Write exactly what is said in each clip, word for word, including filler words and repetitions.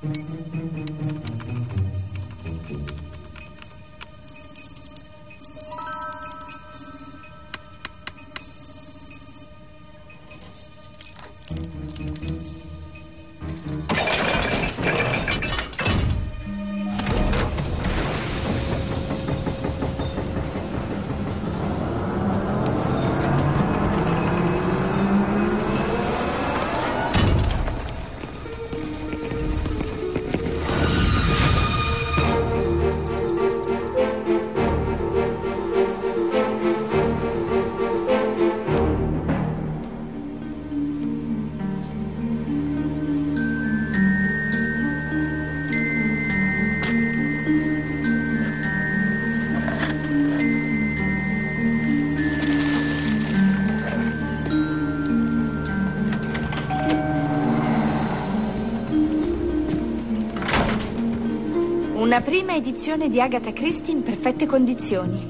Una prima edizione di Agatha Christie in perfette condizioni.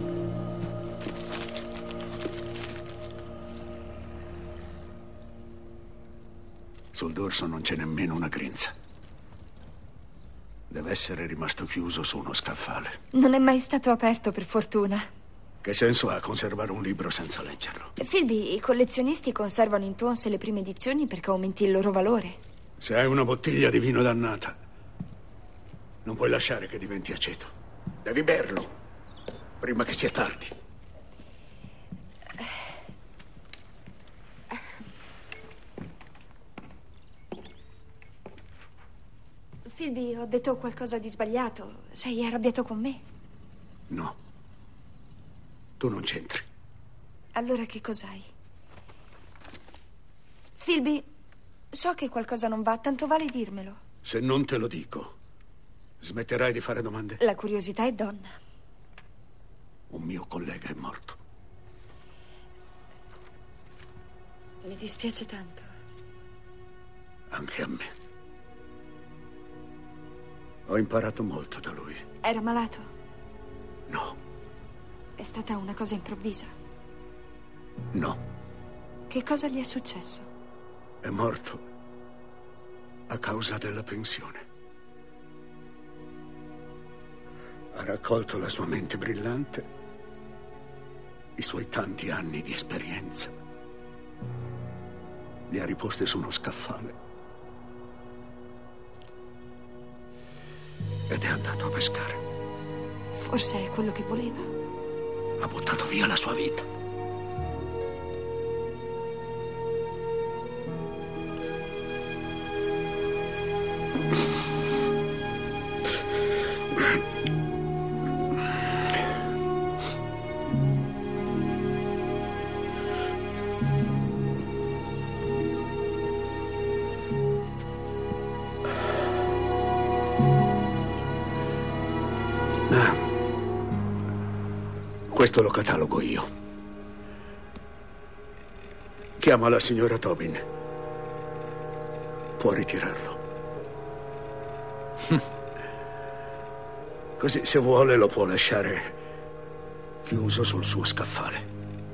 Sul dorso non c'è nemmeno una grinza. Deve essere rimasto chiuso su uno scaffale. Non è mai stato aperto, per fortuna. Che senso ha conservare un libro senza leggerlo? Philby, i collezionisti conservano in tonse le prime edizioni perché aumenti il loro valore. Se hai una bottiglia di vino dannata, non puoi lasciare che diventi aceto. Devi berlo prima che sia tardi. Philby, ho detto qualcosa di sbagliato. Sei arrabbiato con me? No. Tu non c'entri. Allora che cos'hai? Philby, so che qualcosa non va, tanto vale dirmelo. Se non te lo dico, smetterai di fare domande? La curiosità è donna. Un mio collega è morto. Mi dispiace tanto. Anche a me. Ho imparato molto da lui. Era malato? No. È stata una cosa improvvisa? No. Che cosa gli è successo? È morto a causa della pensione. Ha raccolto la sua mente brillante, i suoi tanti anni di esperienza, li ha riposti su uno scaffale ed è andato a pescare. Forse è quello che voleva. Ha buttato via la sua vita. Questo lo catalogo io. Chiama la signora Tobin. Può ritirarlo. Così, se vuole, lo può lasciare chiuso sul suo scaffale.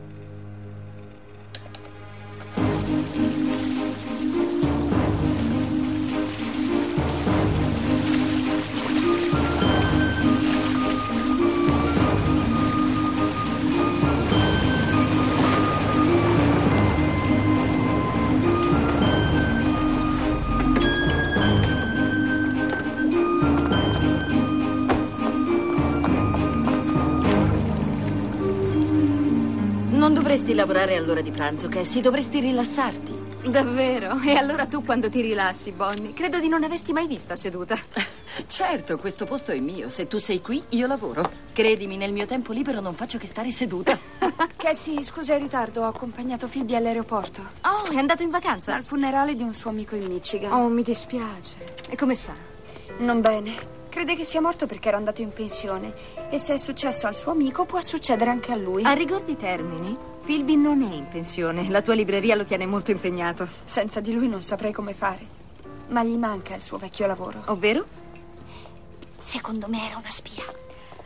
Non dovresti lavorare all'ora di pranzo, Cassie, dovresti rilassarti. Davvero? E allora tu quando ti rilassi, Bonnie? Credo di non averti mai vista seduta. Certo, questo posto è mio. Se tu sei qui, io lavoro. Credimi, nel mio tempo libero non faccio che stare seduta. Cassie, scusa il ritardo, ho accompagnato Philby all'aeroporto. Oh, è andato in vacanza? Al funerale di un suo amico in Michigan. Oh, mi dispiace. E come sta? Non bene. Crede che sia morto perché era andato in pensione. E se è successo al suo amico, può succedere anche a lui. A rigor di termini, Philby non è in pensione. La tua libreria lo tiene molto impegnato. Senza di lui non saprei come fare. Ma gli manca il suo vecchio lavoro. Ovvero? Secondo me era una spia.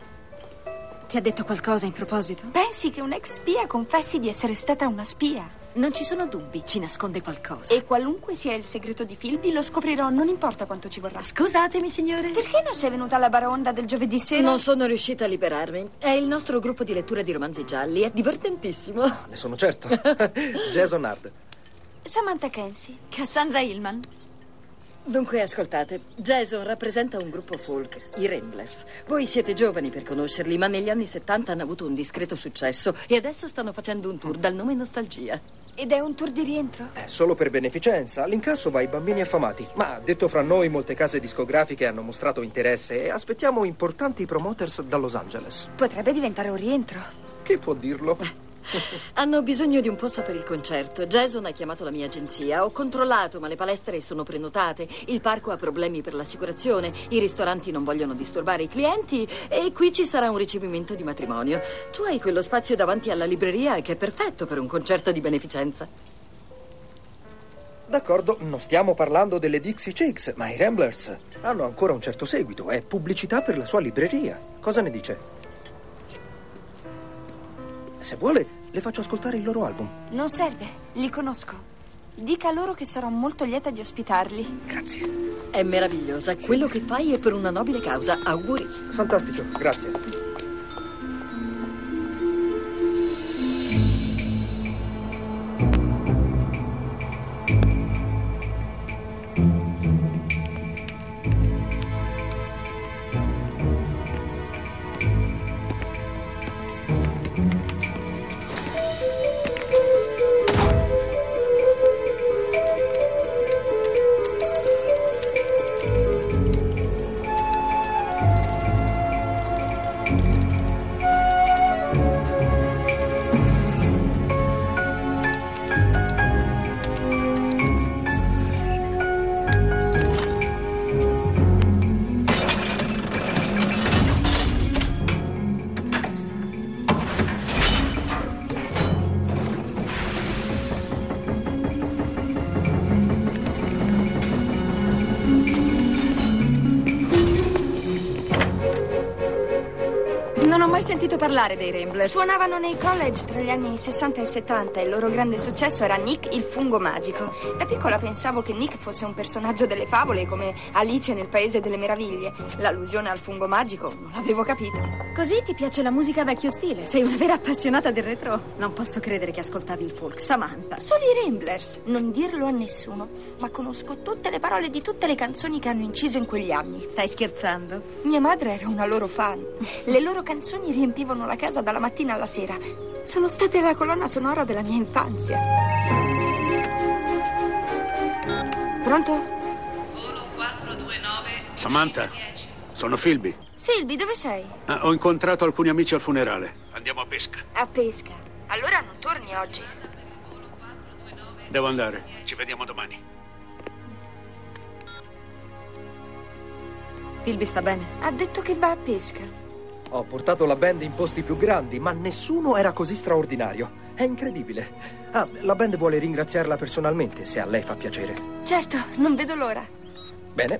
Ti ha detto qualcosa in proposito? Pensi che un ex spia confessi di essere stata una spia? Non ci sono dubbi, ci nasconde qualcosa. E qualunque sia il segreto di Philby, lo scoprirò, non importa quanto ci vorrà. Scusatemi, signore. Perché non sei venuta alla Baronda del giovedì sera? Non sono riuscita a liberarmi. È il nostro gruppo di lettura di romanzi gialli. È divertentissimo. Ne sono certo. Jason Hard. Samantha Kensi. Cassandra Hillman. Dunque, ascoltate, Jason rappresenta un gruppo folk, i Ramblers. Voi siete giovani per conoscerli, ma negli anni settanta hanno avuto un discreto successo e adesso stanno facendo un tour dal nome Nostalgia. Ed è un tour di rientro? È solo per beneficenza. L'incasso va ai bambini affamati. Ma, detto fra noi, molte case discografiche hanno mostrato interesse e aspettiamo importanti promoters da Los Angeles. Potrebbe diventare un rientro. Chi può dirlo? Hanno bisogno di un posto per il concerto. Jason ha chiamato la mia agenzia. Ho controllato, ma le palestre sono prenotate. Il parco ha problemi per l'assicurazione. I ristoranti non vogliono disturbare i clienti. E qui ci sarà un ricevimento di matrimonio. Tu hai quello spazio davanti alla libreria che è perfetto per un concerto di beneficenza. D'accordo, non stiamo parlando delle Dixie Chicks, ma i Ramblers hanno ancora un certo seguito. È pubblicità per la sua libreria. Cosa ne dice? Se vuole, le faccio ascoltare il loro album. Non serve, li conosco. Dica loro che sarò molto lieta di ospitarli. Grazie. È meravigliosa. Sì. Quello che fai è per una nobile causa. Auguri. Fantastico, grazie. Non ho mai sentito parlare dei Ramblers. Suonavano nei college tra gli anni sessanta e settanta e il loro grande successo era Nick il fungo magico. Da piccola pensavo che Nick fosse un personaggio delle favole come Alice nel Paese delle Meraviglie. L'allusione al fungo magico non l'avevo capito. Così ti piace la musica vecchio stile? Sei una vera appassionata del retro? Non posso credere che ascoltavi il folk, Samantha. Solo i Ramblers. Non dirlo a nessuno, ma conosco tutte le parole di tutte le canzoni che hanno inciso in quegli anni. Stai scherzando? Mia madre era una loro fan. Le loro canzoni riempivano la casa dalla mattina alla sera. Sono state la colonna sonora della mia infanzia. Pronto? Volo quattro due nove. Samantha, sono Philby. Philby, dove sei? Ah, ho incontrato alcuni amici al funerale. Andiamo a pesca. A pesca? Allora non torni oggi. Devo andare. Ci vediamo domani. Philby sta bene? Ha detto che va a pesca. Ho portato la band in posti più grandi, ma nessuno era così straordinario. È incredibile. Ah, la band vuole ringraziarla personalmente, se a lei fa piacere. Certo, non vedo l'ora. Bene.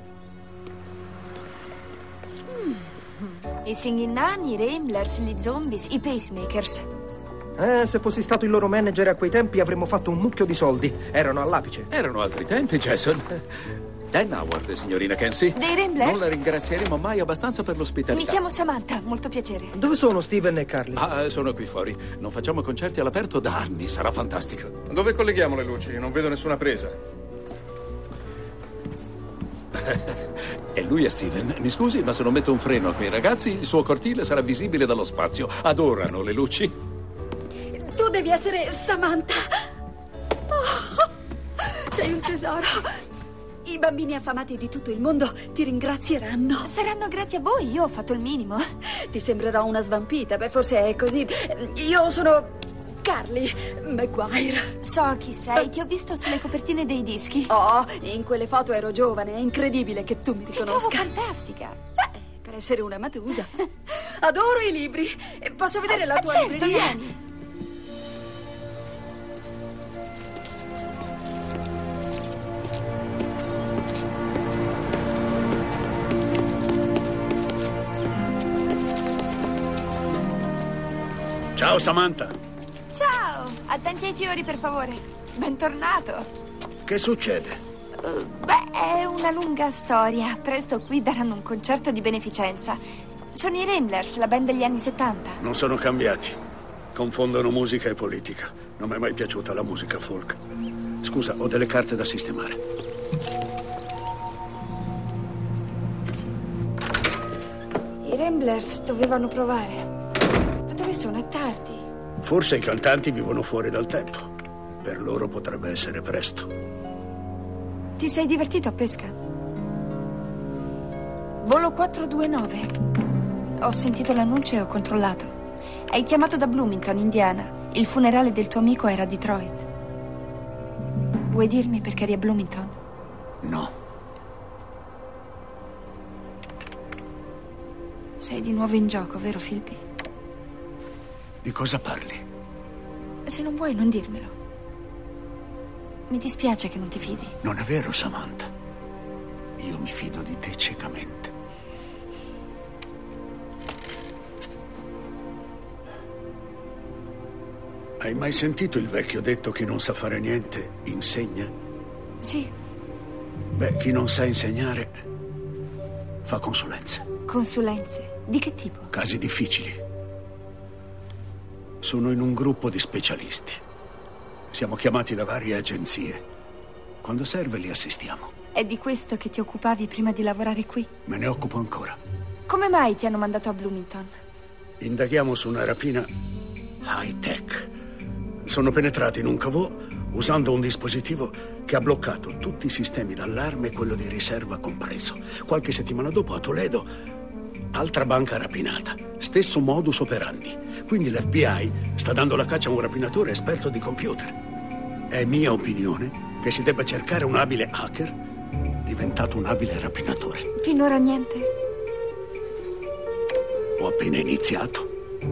Mm. I Singing Nun, i Ramblers, gli Zombies, i Pacemakers. Eh, se fossi stato il loro manager a quei tempi avremmo fatto un mucchio di soldi. Erano all'apice. Erano altri tempi, Jason. Dan Howard, signorina Kensi. Dei Ramblers? Non la ringrazieremo mai abbastanza per l'ospitalità. Mi chiamo Samantha, molto piacere. Dove sono Steven e Carly? Ah, sono qui fuori. Non facciamo concerti all'aperto da anni, sarà fantastico. Dove colleghiamo le luci? Non vedo nessuna presa. E lui è Steven. Mi scusi, ma se non metto un freno a quei ragazzi, il suo cortile sarà visibile dallo spazio. Adorano le luci. Tu devi essere Samantha. Oh, sei un tesoro. I bambini affamati di tutto il mondo ti ringrazieranno. Saranno grati a voi, io ho fatto il minimo. Ti sembrerò una svampita, beh, forse è così. Io sono Carly Maguire. So chi sei, ti ho visto sulle copertine dei dischi. Oh, in quelle foto ero giovane, è incredibile che tu mi riconosca. Ti trovo fantastica. Beh, per essere una matusa. Adoro i libri. Posso vedere la ah, tua certo, libreria? Vieni. Ciao, Samantha. Ciao, Attenti ai fiori, per favore. Bentornato. Che succede? Uh, beh, è una lunga storia. Presto qui daranno un concerto di beneficenza. Sono i Ramblers, la band degli anni settanta. Non sono cambiati. Confondono musica e politica. Non mi è mai piaciuta la musica folk. Scusa, ho delle carte da sistemare. I Ramblers dovevano provare. Ma dove sono? È tardi. Forse i cantanti vivono fuori dal tempo. Per loro potrebbe essere presto. Ti sei divertito a pesca? Volo quattro due nove. Ho sentito l'annuncio e ho controllato. Hai chiamato da Bloomington, Indiana. Il funerale del tuo amico era a Detroit. Vuoi dirmi perché eri a Bloomington? No. Sei di nuovo in gioco, vero, Philby? Di cosa parli? Se non vuoi, non dirmelo. Mi dispiace che non ti fidi. Non è vero, Samantha. Io mi fido di te ciecamente. Hai mai sentito il vecchio detto chi non sa fare niente insegna? Sì. Beh, chi non sa insegnare fa consulenze. Consulenze? Di che tipo? Casi difficili. Sono in un gruppo di specialisti. Siamo chiamati da varie agenzie. Quando serve li assistiamo. È di questo che ti occupavi prima di lavorare qui? Me ne occupo ancora. Come mai ti hanno mandato a Bloomington? Indaghiamo su una rapina high-tech. Sono penetrati in un cavò usando un dispositivo che ha bloccato tutti i sistemi d'allarme e quello di riserva compreso. Qualche settimana dopo a Toledo, altra banca rapinata. Stesso modus operandi. Quindi l'F B I sta dando la caccia a un rapinatore esperto di computer. È mia opinione che si debba cercare un abile hacker diventato un abile rapinatore. Finora niente. Ho appena iniziato.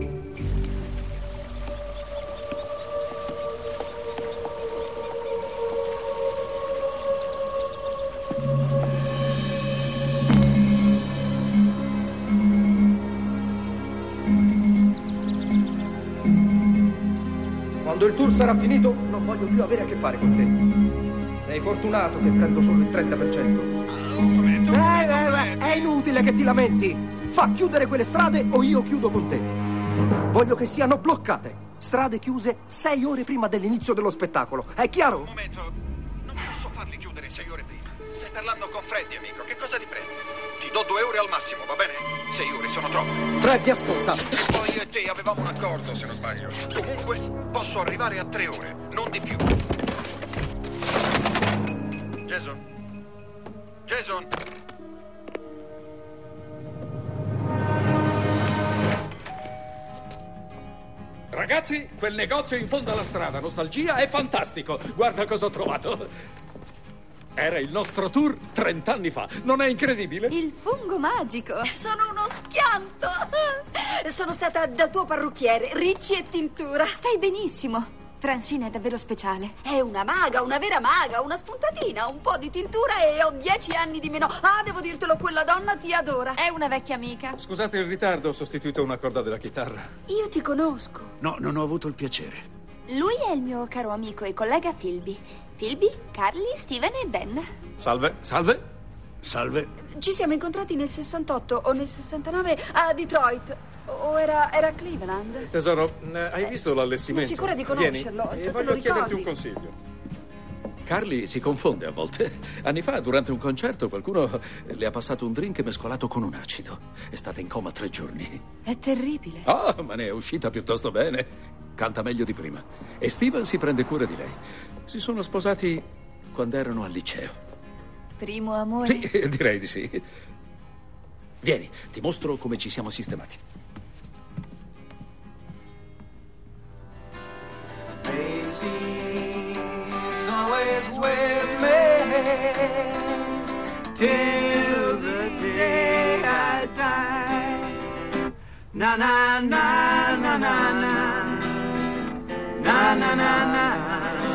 Quando il tour sarà finito, non voglio più avere a che fare con te. Sei fortunato che prendo solo il trenta per cento. Eh, eh, è inutile che ti lamenti. Fa chiudere quelle strade o io chiudo con te. Voglio che siano bloccate. Strade chiuse sei ore prima dell'inizio dello spettacolo. È chiaro? Un momento. Non posso farli chiudere sei ore prima. Stai parlando con Freddy, amico. Che cosa ti prende? Ti do due ore al massimo, va bene? Sei ore sono troppe. Freddy, ascolta. Poi io e te avevamo un accordo, se non sbaglio. Comunque, posso arrivare a tre ore, non di più. Jason? Jason? Ragazzi, quel negozio in fondo alla strada, Nostalgia, è fantastico. Guarda cosa ho trovato. Era il nostro tour trent'anni fa. Non è incredibile? Il fungo magico. Sono uno schianto. Sono stata dal tuo parrucchiere, Ricci e tintura. Stai benissimo. Francine è davvero speciale. È una maga, una vera maga, una spuntatina, un po' di tintura e ho dieci anni di meno. Ah, devo dirtelo, quella donna ti adora. È una vecchia amica. Scusate il ritardo, ho sostituito una corda della chitarra. Io ti conosco. No, non ho avuto il piacere. Lui è il mio caro amico e collega Philby. Philby, Carly, Steven e Dan. Salve. Salve. Salve. Ci siamo incontrati nel sessantotto o nel sessantanove a Detroit. O era, era Cleveland? Tesoro, hai visto l'allestimento? Sono sicura di conoscerlo. Vieni, Te e voglio lo ricordi? chiederti un consiglio. Carly si confonde a volte. Anni fa, durante un concerto, qualcuno le ha passato un drink mescolato con un acido. È stata in coma tre giorni. È terribile. Ah, ma ne è uscita piuttosto bene. Canta meglio di prima. E Steven si prende cura di lei. Si sono sposati quando erano al liceo. Primo amore? Sì, direi di sì. Vieni, ti mostro come ci siamo sistemati. Daisy's always with me till the day I die. Na na na na na na na na na na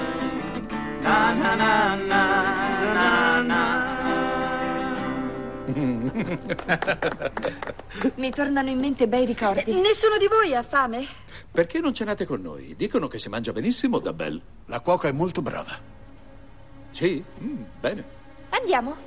na na na na na. Mi tornano in mente bei ricordi. Nessuno di voi ha fame? Perché non cenate con noi? Dicono che si mangia benissimo da Belle. La cuoca è molto brava. Sì? Mm, bene. Andiamo.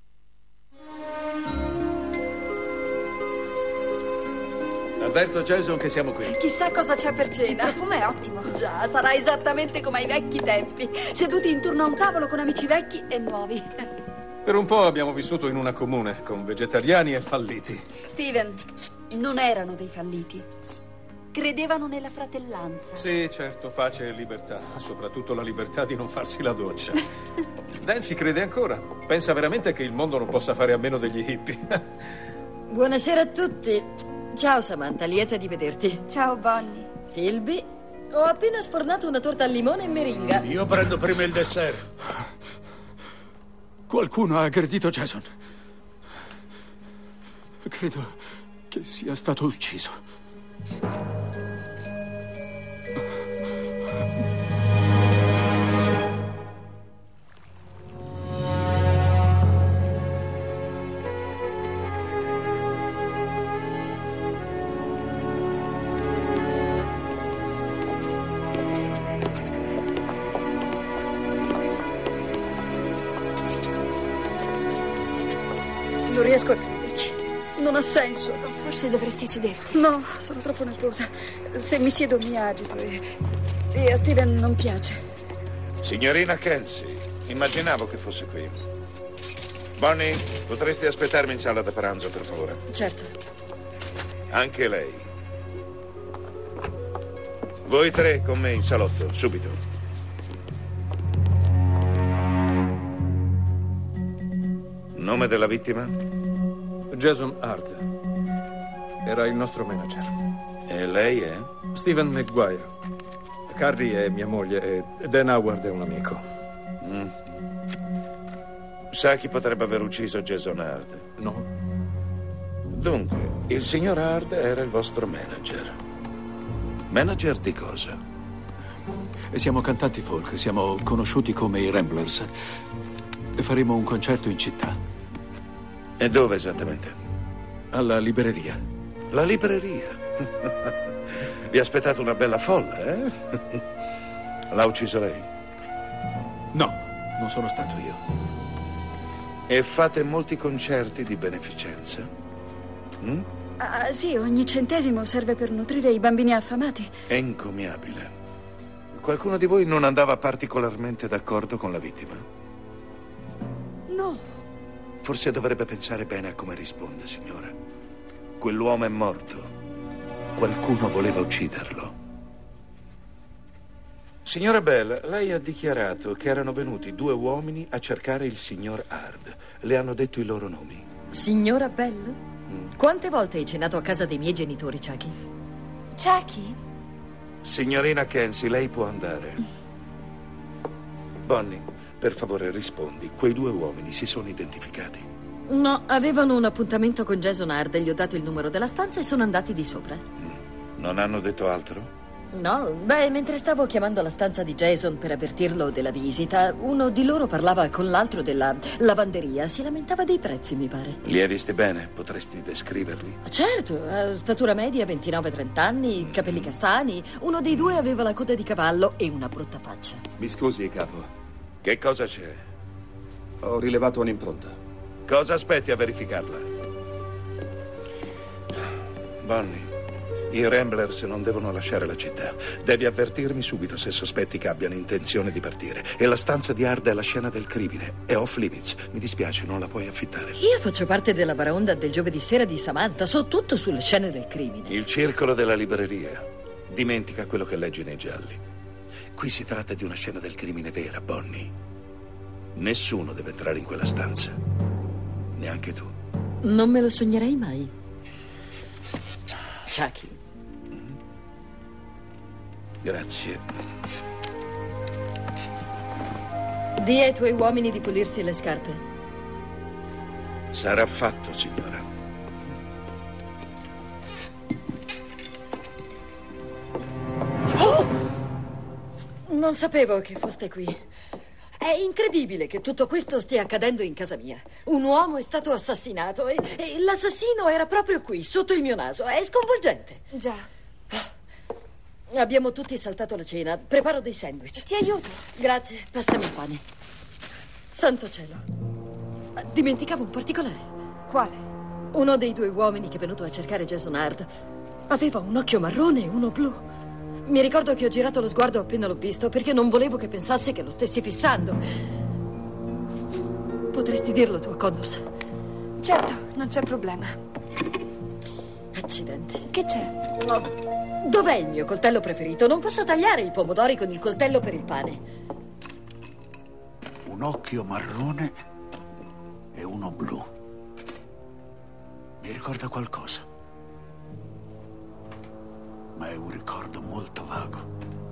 Avverto Jason che siamo qui. Chissà cosa c'è per Il cena. profumo è ottimo. Già, sarà esattamente come ai vecchi tempi, seduti intorno a un tavolo con amici vecchi e nuovi. Per un po' abbiamo vissuto in una comune con vegetariani e falliti. Steven, non erano dei falliti. Credevano nella fratellanza. Sì, certo, pace e libertà, soprattutto la libertà di non farsi la doccia. Dan ci crede ancora. Pensa veramente che il mondo non possa fare a meno degli hippie. Buonasera a tutti. Ciao Samantha, lieta di vederti. Ciao, Bonnie. Philby, ho appena sfornato una torta al limone e meringa. Io prendo prima il dessert. Qualcuno ha aggredito Jason. Credo che sia stato ucciso. Non riesco a crederci. Non ha senso. Forse dovresti sederti. No, sono troppo nervosa. Se mi siedo mi agito e, e a Steven non piace. Signorina Kenzie, immaginavo che fosse qui. Bonnie, potresti aspettarmi in sala da pranzo, per favore? Certo. Anche lei. Voi tre con me in salotto, subito. Nome della vittima? Jason Hard. Era il nostro manager. E lei è? Steven Maguire. Carrie è mia moglie e Dan Howard è un amico. Mm. Sa chi potrebbe aver ucciso Jason Hard? No. Dunque, il signor Hard era il vostro manager. Manager di cosa? Siamo cantanti folk, siamo conosciuti come i Ramblers. E faremo un concerto in città. E dove esattamente? Alla libreria. La libreria? Vi ha aspettato una bella folla, eh? L'ha ucciso lei? No, non sono stato io. E fate molti concerti di beneficenza? Mm? Ah, sì, ogni centesimo serve per nutrire i bambini affamati. È encomiabile. Qualcuno di voi non andava particolarmente d'accordo con la vittima? No. Forse dovrebbe pensare bene a come risponde, signora. Quell'uomo è morto. Qualcuno voleva ucciderlo. Signora Bell, lei ha dichiarato che erano venuti due uomini a cercare il signor Hard. Le hanno detto i loro nomi. Signora Bell? Mm. Quante volte hai cenato a casa dei miei genitori, Chucky? Chucky? Signorina Kenzie, lei può andare. Bonnie, per favore rispondi. Quei due uomini si sono identificati? No, avevano un appuntamento con Jason Hard, gli ho dato il numero della stanza e sono andati di sopra. Non hanno detto altro? No, beh, mentre stavo chiamando la stanza di Jason per avvertirlo della visita, uno di loro parlava con l'altro della lavanderia. Si lamentava dei prezzi, mi pare. Li hai visti bene? Potresti descriverli? Certo, eh, statura media, ventinove trenta anni, capelli castani. Uno dei due aveva la coda di cavallo e una brutta faccia. Mi scusi, capo. Che cosa c'è? Ho rilevato un'impronta. Cosa aspetti a verificarla? Bonnie, i Ramblers non devono lasciare la città. Devi avvertirmi subito se sospetti che abbiano intenzione di partire. E la stanza di Hard è la scena del crimine. È off limits. Mi dispiace, non la puoi affittare. Io faccio parte della baraonda del giovedì sera di Samantha. So tutto sulle scene del crimine. Il circolo della libreria. Dimentica quello che leggi nei gialli. Qui si tratta di una scena del crimine vera, Bonnie. Nessuno deve entrare in quella stanza. Neanche tu. Non me lo sognerei mai. Chucky. Grazie. Dì ai tuoi uomini di pulirsi le scarpe. Sarà fatto, signora. Oh! Non sapevo che foste qui. È incredibile che tutto questo stia accadendo in casa mia. Un uomo è stato assassinato e, e l'assassino era proprio qui, sotto il mio naso. È sconvolgente. Già. Abbiamo tutti saltato la cena. Preparo dei sandwich. Ti aiuto. Grazie, passami il pane. Santo cielo. Dimenticavo un particolare. Quale? Uno dei due uomini che è venuto a cercare Jason Hard aveva un occhio marrone e uno blu. Mi ricordo che ho girato lo sguardo appena l'ho visto perché non volevo che pensasse che lo stessi fissando. Potresti dirlo tu a Connors? Certo, non c'è problema. Accidenti. Che c'è? Oh, dov'è il mio coltello preferito? Non posso tagliare i pomodori con il coltello per il pane. Un occhio marrone e uno blu. Mi ricorda qualcosa. Ma è un ricordo molto vago.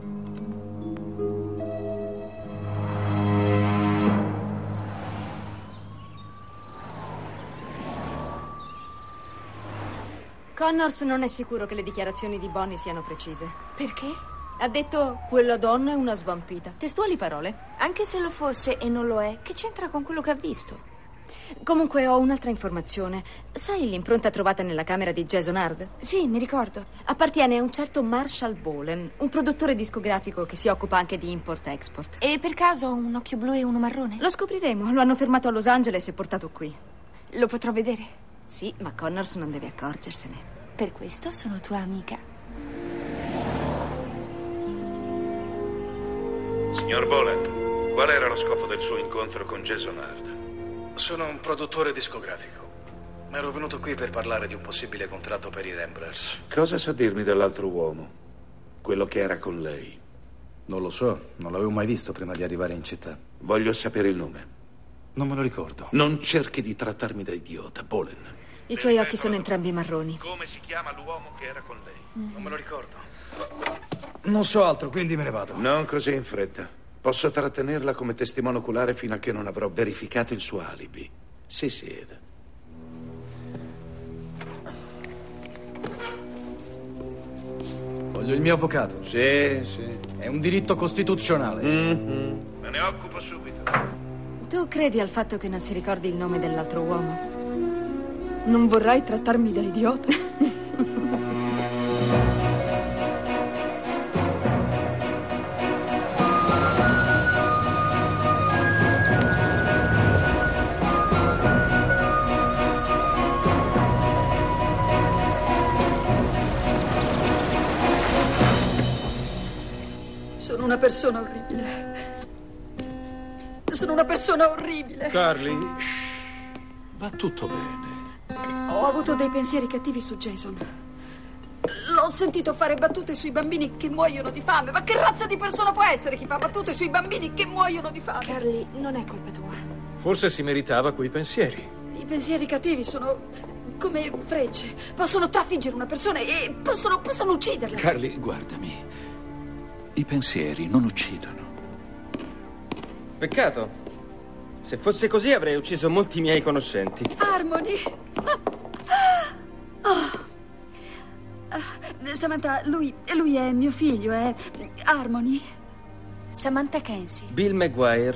Connors non è sicuro che le dichiarazioni di Bonnie siano precise. Perché? Ha detto, quella donna è una svampita. Testuali parole. Anche se lo fosse e non lo è, che c'entra con quello che ha visto? Comunque ho un'altra informazione. Sai l'impronta trovata nella camera di Jason Hard? Sì, mi ricordo. Appartiene a un certo Marshall Bolan, un produttore discografico che si occupa anche di import-export. E per caso ha un occhio blu e uno marrone? Lo scopriremo. Lo hanno fermato a Los Angeles e portato qui. Lo potrò vedere? Sì, ma Connors non deve accorgersene. Per questo sono tua amica. Signor Bolan, qual era lo scopo del suo incontro con Jason Hard? Sono un produttore discografico. Ero venuto qui per parlare di un possibile contratto per i Ramblers. Cosa sa dirmi dell'altro uomo? Quello che era con lei? Non lo so, non l'avevo mai visto prima di arrivare in città. Voglio sapere il nome. Non me lo ricordo. Non cerchi di trattarmi da idiota, Bolan. I suoi occhi sono entrambi marroni. Come si chiama l'uomo che era con lei? Non me lo ricordo. Non so altro, quindi me ne vado. Non così in fretta. Posso trattenerla come testimone oculare fino a che non avrò verificato il suo alibi. Si sieda. Voglio il mio avvocato. Sì, sì. È un diritto costituzionale. Mm-hmm. Me ne occupo subito. Tu credi al fatto che non si ricordi il nome dell'altro uomo? Non vorrai trattarmi da idiota? Sono una persona orribile. Sono una persona orribile. Carly, va tutto bene. Ho avuto dei pensieri cattivi su Jason. L'ho sentito fare battute sui bambini che muoiono di fame. Ma che razza di persona può essere chi fa battute sui bambini che muoiono di fame? Carly, non è colpa tua. Forse si meritava quei pensieri. I pensieri cattivi sono come frecce. Possono trafiggere una persona e possono, possono ucciderla. Carly, guardami. I pensieri non uccidono. Peccato. Se fosse così avrei ucciso molti miei conoscenti. Harmony. Oh. Samantha, lui, lui è mio figlio, è Harmony. Samantha Kensi. Bill Maguire.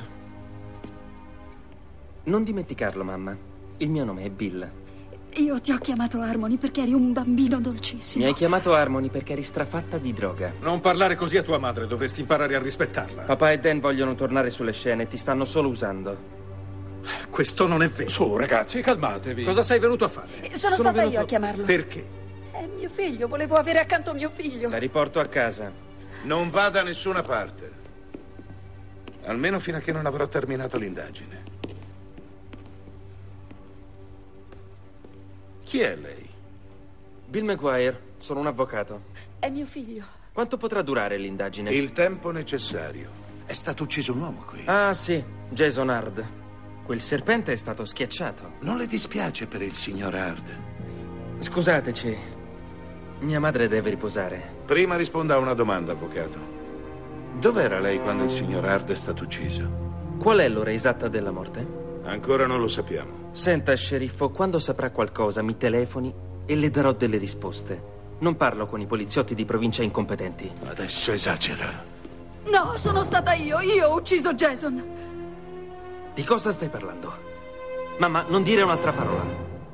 Non dimenticarlo, mamma. Il mio nome è Bill. Io ti ho chiamato Harmony perché eri un bambino dolcissimo. Mi hai chiamato Harmony perché eri strafatta di droga. Non parlare così a tua madre, dovresti imparare a rispettarla. Papà e Dan vogliono tornare sulle scene e ti stanno solo usando. Questo non è vero. Su, ragazzi, calmatevi. Cosa sei venuto a fare? Sono, Sono stata venuto... io a chiamarlo. Perché? È mio figlio, volevo avere accanto mio figlio. La riporto a casa. Non va da nessuna parte. Almeno fino a che non avrò terminato l'indagine. Chi è lei? Bill Maguire, sono un avvocato. È mio figlio. Quanto potrà durare l'indagine? Il tempo necessario. È stato ucciso un uomo qui. Ah, sì, Jason Hard. Quel serpente è stato schiacciato. Non le dispiace per il signor Hard? Scusateci. Mia madre deve riposare. Prima risponda a una domanda, avvocato. Dov'era lei quando il signor Hard è stato ucciso? Qual è l'ora esatta della morte? Ancora non lo sappiamo. Senta, sceriffo, quando saprà qualcosa mi telefoni e le darò delle risposte. Non parlo con i poliziotti di provincia incompetenti. Adesso esagera. No, sono stata io. Io ho ucciso Jason. Di cosa stai parlando? Mamma, non dire un'altra parola.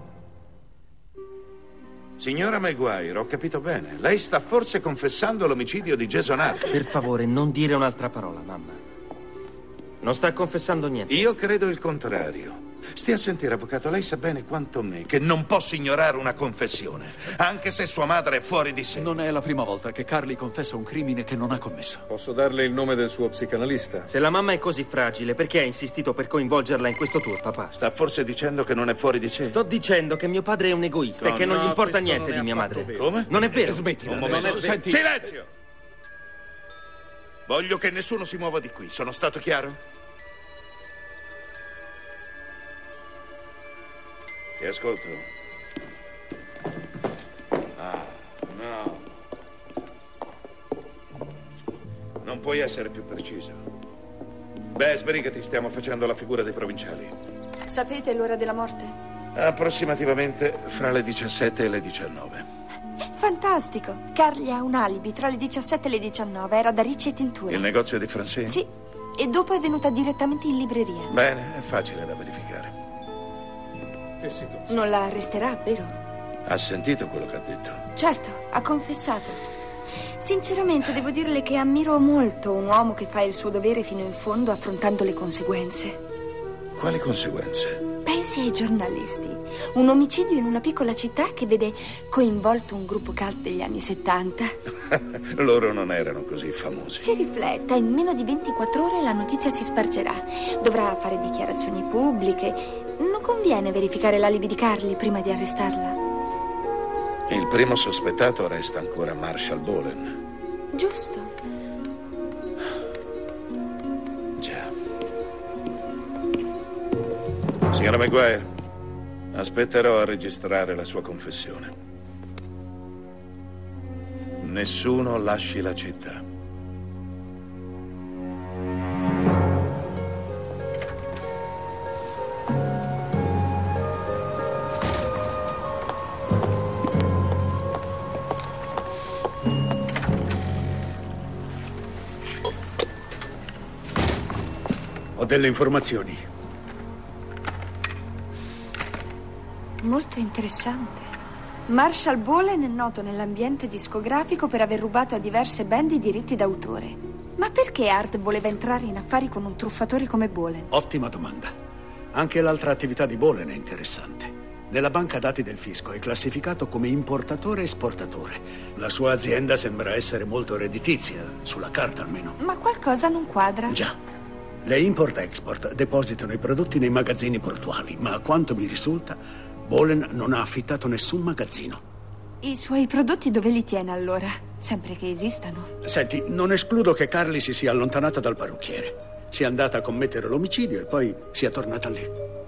Signora Maguire, ho capito bene. Lei sta forse confessando l'omicidio di Jason Hart. Per favore, non dire un'altra parola, mamma. Non sta confessando niente. Io credo il contrario. Stia a sentire, avvocato, lei sa bene quanto me che non posso ignorare una confessione, anche se sua madre è fuori di sé. Non è la prima volta che Carly confessa un crimine che non ha commesso. Posso darle il nome del suo psicanalista? Se la mamma è così fragile, perché ha insistito per coinvolgerla in questo tour, papà? Sta forse dicendo che non è fuori di sé? Sto dicendo che mio padre è un egoista No, e che non no, gli importa questo niente non di è mia affatto madre. vero. Come? Non è vero. Smettila. Un Non momento. è- senti- Silenzio! Voglio che nessuno si muova di qui. Sono stato chiaro? Ti ascolto. Ah, no. Non puoi essere più preciso. Beh, sbrigati, stiamo facendo la figura dei provinciali. Sapete l'ora della morte? Approssimativamente fra le diciassette e le diciannove. Fantastico. Carly ha un alibi tra le diciassette e le diciannove. Era da Ricci e Tintura. Il negozio di Francine? Sì. E dopo è venuta direttamente in libreria. Bene, è facile da verificare. Che situazione? Non la arresterà, vero? Ha sentito quello che ha detto? Certo, ha confessato. Sinceramente devo dirle che ammiro molto un uomo che fa il suo dovere fino in fondo affrontando le conseguenze. Quali conseguenze? Pensi ai giornalisti. Un omicidio in una piccola città che vede coinvolto un gruppo cult degli anni settanta. Loro non erano così famosi. Ci rifletta, in meno di ventiquattro ore la notizia si spargerà. Dovrà fare dichiarazioni pubbliche. Non conviene verificare l'alibi di Carly prima di arrestarla. Il primo sospettato resta ancora Marshall Bolen. Giusto. Già. Signora Maguire, aspetterò a registrare la sua confessione. Nessuno lasci la città. Ho delle informazioni. Molto interessante. Marshall Bolen è noto nell'ambiente discografico per aver rubato a diverse band i diritti d'autore. Ma perché Art voleva entrare in affari con un truffatore come Bolen? Ottima domanda. Anche l'altra attività di Bolen è interessante. Nella banca dati del fisco è classificato come importatore e esportatore. La sua azienda sembra essere molto redditizia, sulla carta almeno. Ma qualcosa non quadra. Già. Le import-export depositano i prodotti nei magazzini portuali, ma a quanto mi risulta, Bolen non ha affittato nessun magazzino. I suoi prodotti dove li tiene allora? Sempre che esistano. Senti, non escludo che Carly si sia allontanata dal parrucchiere. Sia andata a commettere l'omicidio e poi sia tornata lì.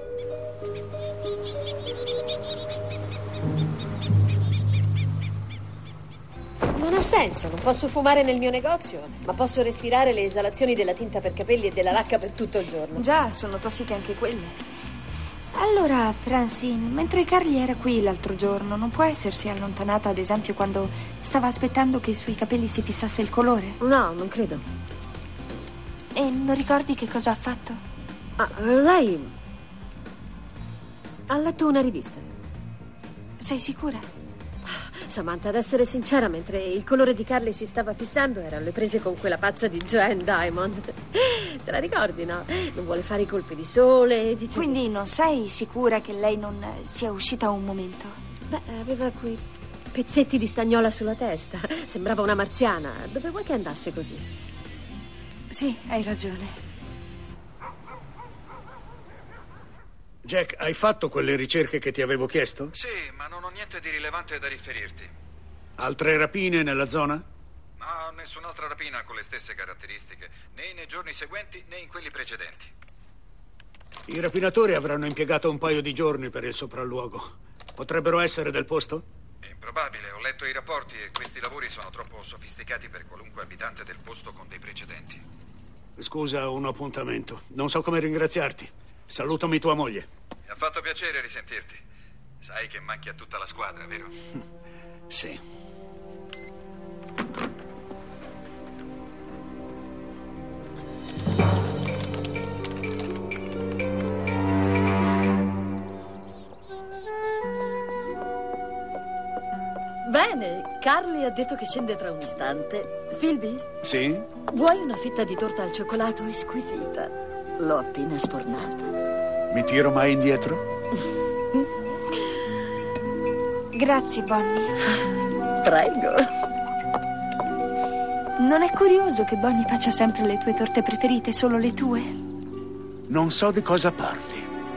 Non ha senso, non posso fumare nel mio negozio, ma posso respirare le esalazioni della tinta per capelli e della lacca per tutto il giorno. Già, sono tossiche anche quelle. Allora, Francine, mentre Carly era qui l'altro giorno, non può essersi allontanata, ad esempio, quando stava aspettando che sui capelli si fissasse il colore? No, non credo. E non ricordi che cosa ha fatto? Ah, lei ha letto una rivista. Sei sicura? Samantha, ad essere sincera, mentre il colore di Carly si stava fissando, erano le prese con quella pazza di Joanne Diamond. Te la ricordi, no? Non vuole fare i colpi di sole, dice... Quindi non sei sicura che lei non sia uscita un momento? Beh, aveva quei pezzetti di stagnola sulla testa. Sembrava una marziana. Dove vuoi che andasse così? Sì, hai ragione. Jack, hai fatto quelle ricerche che ti avevo chiesto? Sì, ma non ho niente di rilevante da riferirti. Altre rapine nella zona? No, nessun'altra rapina con le stesse caratteristiche, né nei giorni seguenti né in quelli precedenti. I rapinatori avranno impiegato un paio di giorni per il sopralluogo. Potrebbero essere del posto? Improbabile, ho letto i rapporti e questi lavori sono troppo sofisticati per qualunque abitante del posto con dei precedenti. Scusa, ho un appuntamento. Non so come ringraziarti. Salutami tua moglie. Mi ha fatto piacere risentirti. Sai che manchi a tutta la squadra, vero? Sì. Bene, Carly ha detto che scende tra un istante. Philby? Sì? Vuoi una fetta di torta al cioccolato esquisita? L'ho appena sfornata. Mi tiro mai indietro? Grazie, Bonnie. Prego. Non è curioso che Bonnie faccia sempre le tue torte preferite, solo le tue? Non so di cosa parli.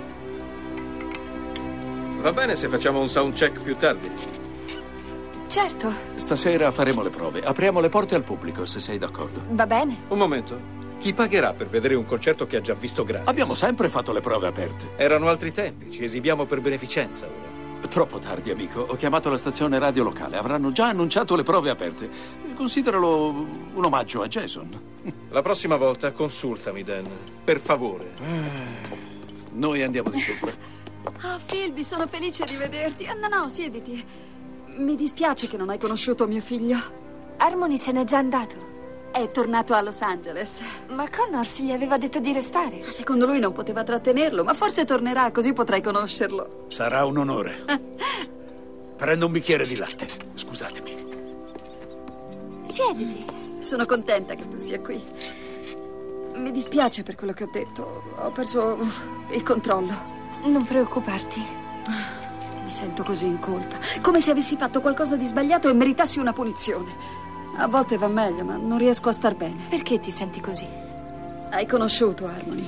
Va bene se facciamo un soundcheck più tardi. Certo. Stasera faremo le prove. Apriamo le porte al pubblico, se sei d'accordo. Va bene. Un momento. Chi pagherà per vedere un concerto che ha già visto gratis? Abbiamo sempre fatto le prove aperte. Erano altri tempi, ci esibiamo per beneficenza ora. Troppo tardi, amico. Ho chiamato la stazione radio locale. Avranno già annunciato le prove aperte. Consideralo un omaggio a Jason. La prossima volta consultami, Dan. Per favore. Eh, noi andiamo di sopra. Ah, Philby, sono felice di vederti. Ah, no, no, siediti. Mi dispiace che non hai conosciuto mio figlio. Harmony se n'è già andato. È tornato a Los Angeles. Ma Connors gli aveva detto di restare. Secondo lui non poteva trattenerlo, ma forse tornerà, così potrai conoscerlo. Sarà un onore. Prendo un bicchiere di latte. Scusatemi. Siediti. Sono contenta che tu sia qui. Mi dispiace per quello che ho detto. Ho perso il controllo. Non preoccuparti. Mi sento così in colpa. Come se avessi fatto qualcosa di sbagliato e meritassi una punizione. A volte va meglio, ma non riesco a star bene. Perché ti senti così? Hai conosciuto Harmony.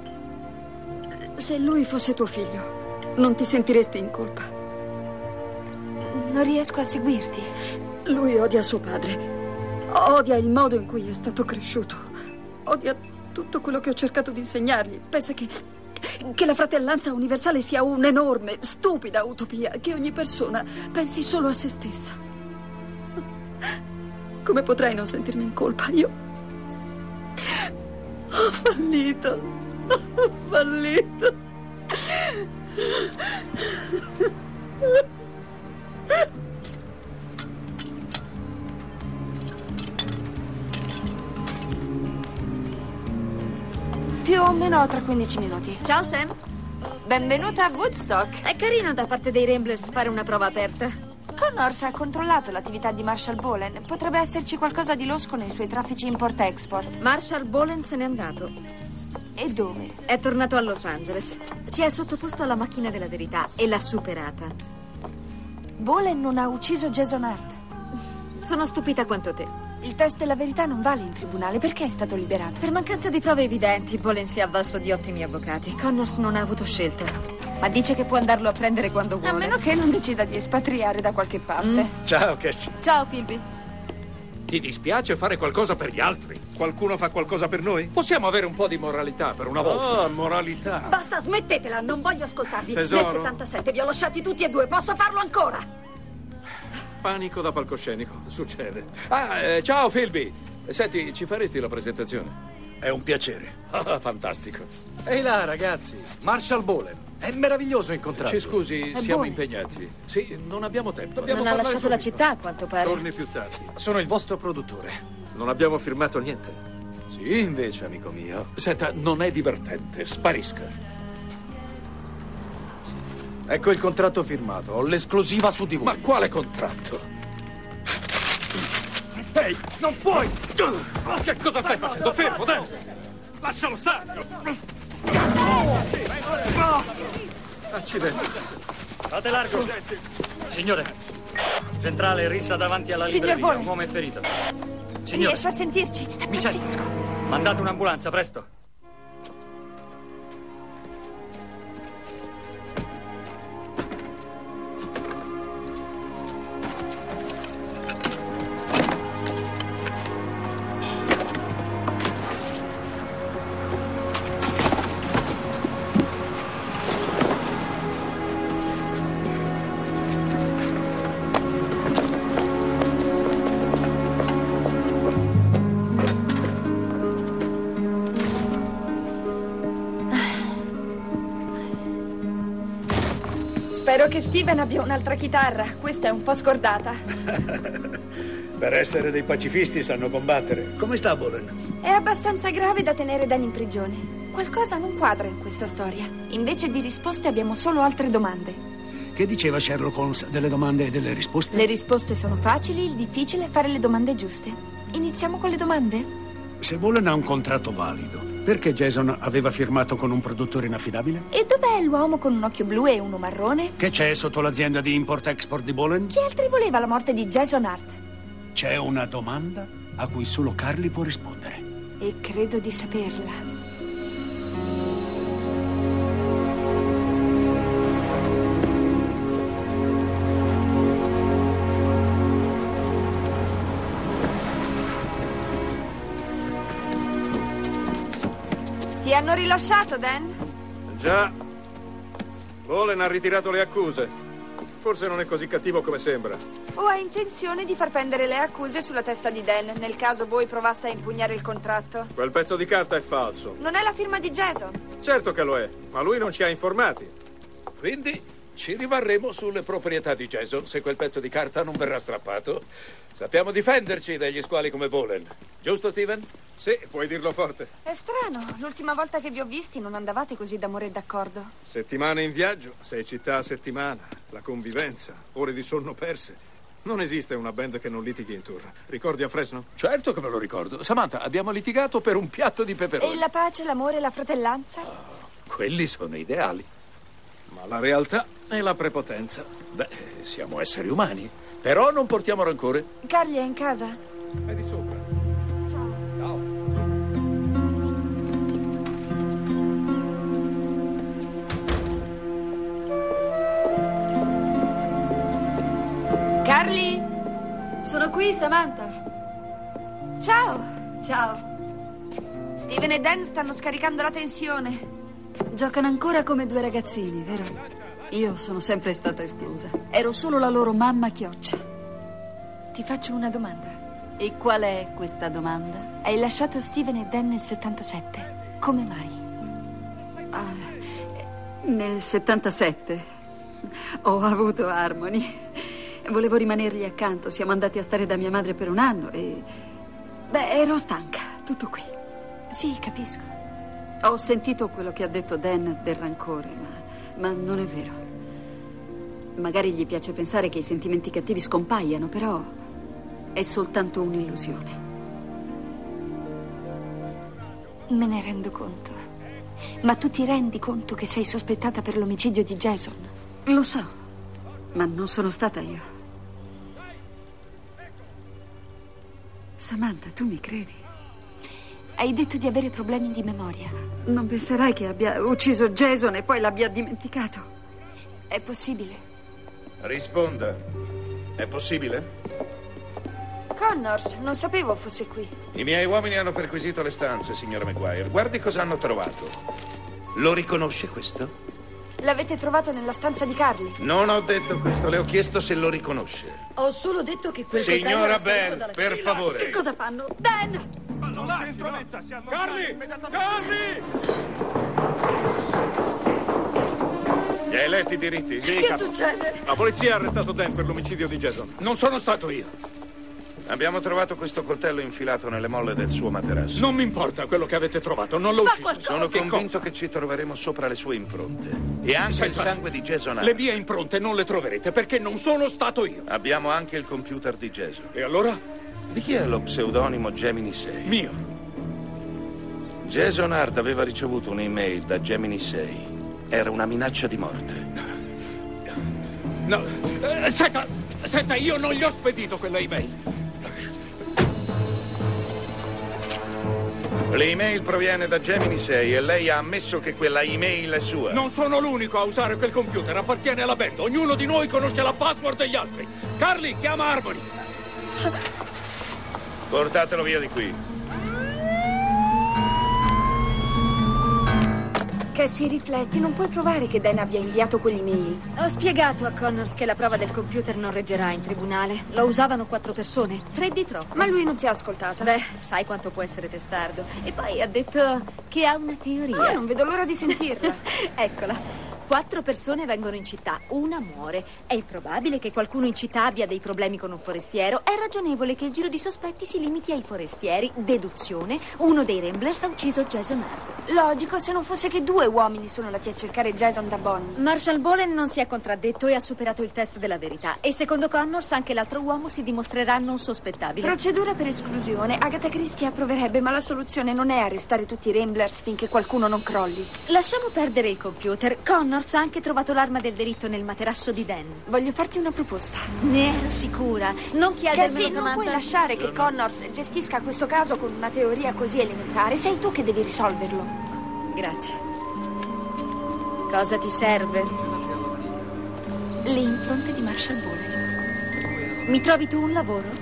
Se lui fosse tuo figlio, non ti sentiresti in colpa. Non riesco a seguirti. Lui odia suo padre. Odia il modo in cui è stato cresciuto. Odia tutto quello che ho cercato di insegnargli. Pensa che, che la fratellanza universale sia un'enorme, stupida utopia. Che ogni persona pensi solo a se stessa. Come potrei non sentirmi in colpa? Io ho fallito. Ho fallito. Più o meno tra quindici minuti. Ciao, Sam. Benvenuta a Woodstock. È carino da parte dei Ramblers fare una prova aperta. Connors ha controllato l'attività di Marshall Bolan. Potrebbe esserci qualcosa di losco nei suoi traffici import-export. Marshall Bolan se n'è andato. E dove? È tornato a Los Angeles. Si è sottoposto alla macchina della verità e l'ha superata. Bolan non ha ucciso Jason Hart. Sono stupita quanto te. Il test della verità non vale in tribunale. Perché è stato liberato? Per mancanza di prove evidenti, Bolan si è avvalso di ottimi avvocati. Connors non ha avuto scelta. Ma dice che può andarlo a prendere quando vuole. A meno che non decida di espatriare da qualche parte. Mm. Ciao, Cassie. Ciao, Philby. Ti dispiace fare qualcosa per gli altri? Qualcuno fa qualcosa per noi? Possiamo avere un po' di moralità per una volta. Oh, moralità. Basta, smettetela, non voglio ascoltarvi. Tesoro. Nel settantasette vi ho lasciati tutti e due, posso farlo ancora? Panico da palcoscenico, succede. Ah, eh, ciao Philby. Senti, ci faresti la presentazione? È un piacere. Ah, fantastico. Ehi là, ragazzi, Marshall Bolan. È meraviglioso incontrarlo. Ci scusi, È siamo buono. impegnati. Sì, non abbiamo tempo. Dobbiamo Non ha parlare lasciato la subito. città, a quanto pare. Torni più tardi. Sono il vostro produttore. Non abbiamo firmato niente. Sì, invece, amico mio. Senta, non è divertente. Sparisca. Ecco il contratto firmato. Ho l'esclusiva su di voi. Ma quale contratto? Ehi, non puoi! Che cosa stai facendo? Fermo, Dan! Lascialo stare! Accidenti. Fate largo. Signore, centrale rissa davanti alla Signor libreria. Bolan. Un uomo è ferito. Signore, Riesce a sentirci? È mi sente? pazzesco. Mandate un'ambulanza, presto. Spero che Steven abbia un'altra chitarra. Questa è un po' scordata. Per essere dei pacifisti sanno combattere. Come sta Bolan? È abbastanza grave da tenere Dan in prigione. Qualcosa non quadra in questa storia. Invece di risposte abbiamo solo altre domande. Che diceva Sherlock Holmes delle domande e delle risposte? Le risposte sono facili, il difficile è fare le domande giuste. Iniziamo con le domande? Se Bolen ha un contratto valido, perché Jason aveva firmato con un produttore inaffidabile? E dov'è l'uomo con un occhio blu e uno marrone? Che c'è sotto l'azienda di import-export di Bolen? Chi altri voleva la morte di Jason Hart? C'è una domanda a cui solo Carly può rispondere. E credo di saperla. Ti hanno rilasciato, Dan? Già. Bolen ha ritirato le accuse. Forse non è così cattivo come sembra. O ha intenzione di far pendere le accuse sulla testa di Dan, nel caso voi provaste a impugnare il contratto? Quel pezzo di carta è falso. Non è la firma di Jason? Certo che lo è, ma lui non ci ha informati. Quindi ci rivarremo sulle proprietà di Jason se quel pezzo di carta non verrà strappato. Sappiamo difenderci dagli squali come Bolen. Giusto, Steven? Sì, puoi dirlo forte. È strano, l'ultima volta che vi ho visti non andavate così d'amore e d'accordo. Settimane in viaggio, sei città a settimana, la convivenza, ore di sonno perse. Non esiste una band che non litighi in tour. Ricordi a Fresno? Certo che me lo ricordo. Samantha, abbiamo litigato per un piatto di peperoni. E la pace, l'amore e la fratellanza? Oh, quelli sono ideali. Ma la realtà è la prepotenza. Beh, siamo esseri umani. Però non portiamo rancore. Carly è in casa? È di sopra. Ciao. Ciao. Carly? Sono qui, Samantha. Ciao. Ciao. Steven e Dan stanno scaricando la tensione. Giocano ancora come due ragazzini, vero? Io sono sempre stata esclusa. Ero solo la loro mamma chioccia. Ti faccio una domanda. E qual è questa domanda? Hai lasciato Steven e Dan nel settantasette. Come mai? Ah, nel settantasette ho avuto Harmony. Volevo rimanergli accanto. Siamo andati a stare da mia madre per un anno e... Beh, ero stanca. Tutto qui. Sì, capisco. Ho sentito quello che ha detto Dan del rancore, ma... Ma non è vero. Magari gli piace pensare che i sentimenti cattivi scompaiano, però è soltanto un'illusione. Me ne rendo conto. Ma tu ti rendi conto che sei sospettata per l'omicidio di Jason? Lo so, ma non sono stata io. Samantha, tu mi credi? Hai detto di avere problemi di memoria. Non penserai che abbia ucciso Jason e poi l'abbia dimenticato? È possibile. Risponda. È possibile? Connors, non sapevo fosse qui. I miei uomini hanno perquisito le stanze, signora Maguire. Guardi cosa hanno trovato. Lo riconosce questo? L'avete trovato nella stanza di Carly? Non ho detto questo, le ho chiesto se lo riconosce. Ho solo detto che quel Signora coltello era Bell, dalla per cucina. favore. Che cosa fanno? Dan! Ma non lasci, Carly! Carly! Gli hai letti i diritti? Sì, che capo. succede? La polizia ha arrestato Dan per l'omicidio di Jason. Non sono stato io. Abbiamo trovato questo coltello infilato nelle molle del suo materasso. Non mi importa quello che avete trovato, non l'ho Fa ucciso. qualcosa. Sono Che convinto cosa? che ci troveremo sopra le sue impronte. E anche Senta, il sangue di Jason Hart. Le mie impronte non le troverete perché non sono stato io. Abbiamo anche il computer di Jason. E allora? Di chi è lo pseudonimo Gemini sei? Mio. Jason Hart aveva ricevuto un'email da Gemini sei. Era una minaccia di morte. No, eh, senta, senta, io non gli ho spedito quella email. L'email proviene da Gemini sei e lei ha ammesso che quella email è sua. Non sono l'unico a usare quel computer, appartiene alla band. Ognuno di noi conosce la password degli altri. Carly, chiama Harmony. Portatelo via di qui. Cassie, rifletti, non puoi provare che Dan abbia inviato quell'email. Ho spiegato a Connors che la prova del computer non reggerà in tribunale. Lo usavano quattro persone, tre di troppo. Ma lui non ti ha ascoltata. Beh, sai quanto può essere testardo. E poi ha detto che ha una teoria. Ah, non vedo l'ora di sentirla. Eccola. Quattro persone vengono in città, una muore. È improbabile che qualcuno in città abbia dei problemi con un forestiero. È ragionevole che il giro di sospetti si limiti ai forestieri. Deduzione, uno dei Ramblers ha ucciso Jason Hard. Logico, se non fosse che due uomini sono andati a cercare Jason da Bonnie. Marshall Bolen non si è contraddetto e ha superato il test della verità. E secondo Connors anche l'altro uomo si dimostrerà non sospettabile. Procedura per esclusione. Agatha Christie approverebbe, ma la soluzione non è arrestare tutti i Ramblers finché qualcuno non crolli. Lasciamo perdere il computer. Connors ha anche trovato l'arma del delitto nel materasso di Dan. Voglio farti una proposta. Ne ero sicura. Non chiedermelo, Cassie, Samantha. non puoi lasciare che Connors gestisca questo caso con una teoria così elementare. Sei tu che devi risolverlo. Grazie. Cosa ti serve? Le impronte di Marshall Bolen. Mi trovi tu un lavoro?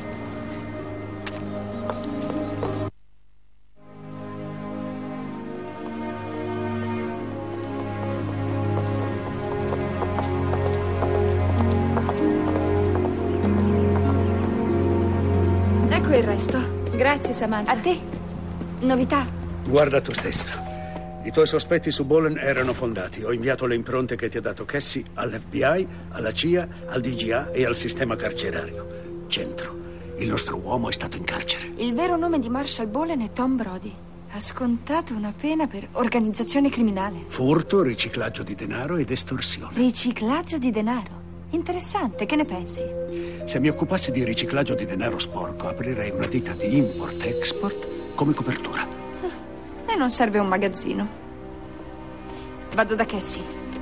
Ecco il resto. Grazie, Samantha. A te. Novità? Guarda tu stessa. I tuoi sospetti su Bolen erano fondati. Ho inviato le impronte che ti ha dato Cassie all'F B I, alla C I A, al D G A e al sistema carcerario. Centro. Il nostro uomo è stato in carcere. Il vero nome di Marshall Bolen è Tom Brody. Ha scontato una pena per organizzazione criminale. Furto, riciclaggio di denaro ed estorsione. Riciclaggio di denaro? Interessante, che ne pensi? Se mi occupassi di riciclaggio di denaro sporco, aprirei una ditta di import-export come copertura. E non serve un magazzino. Vado da Cassie.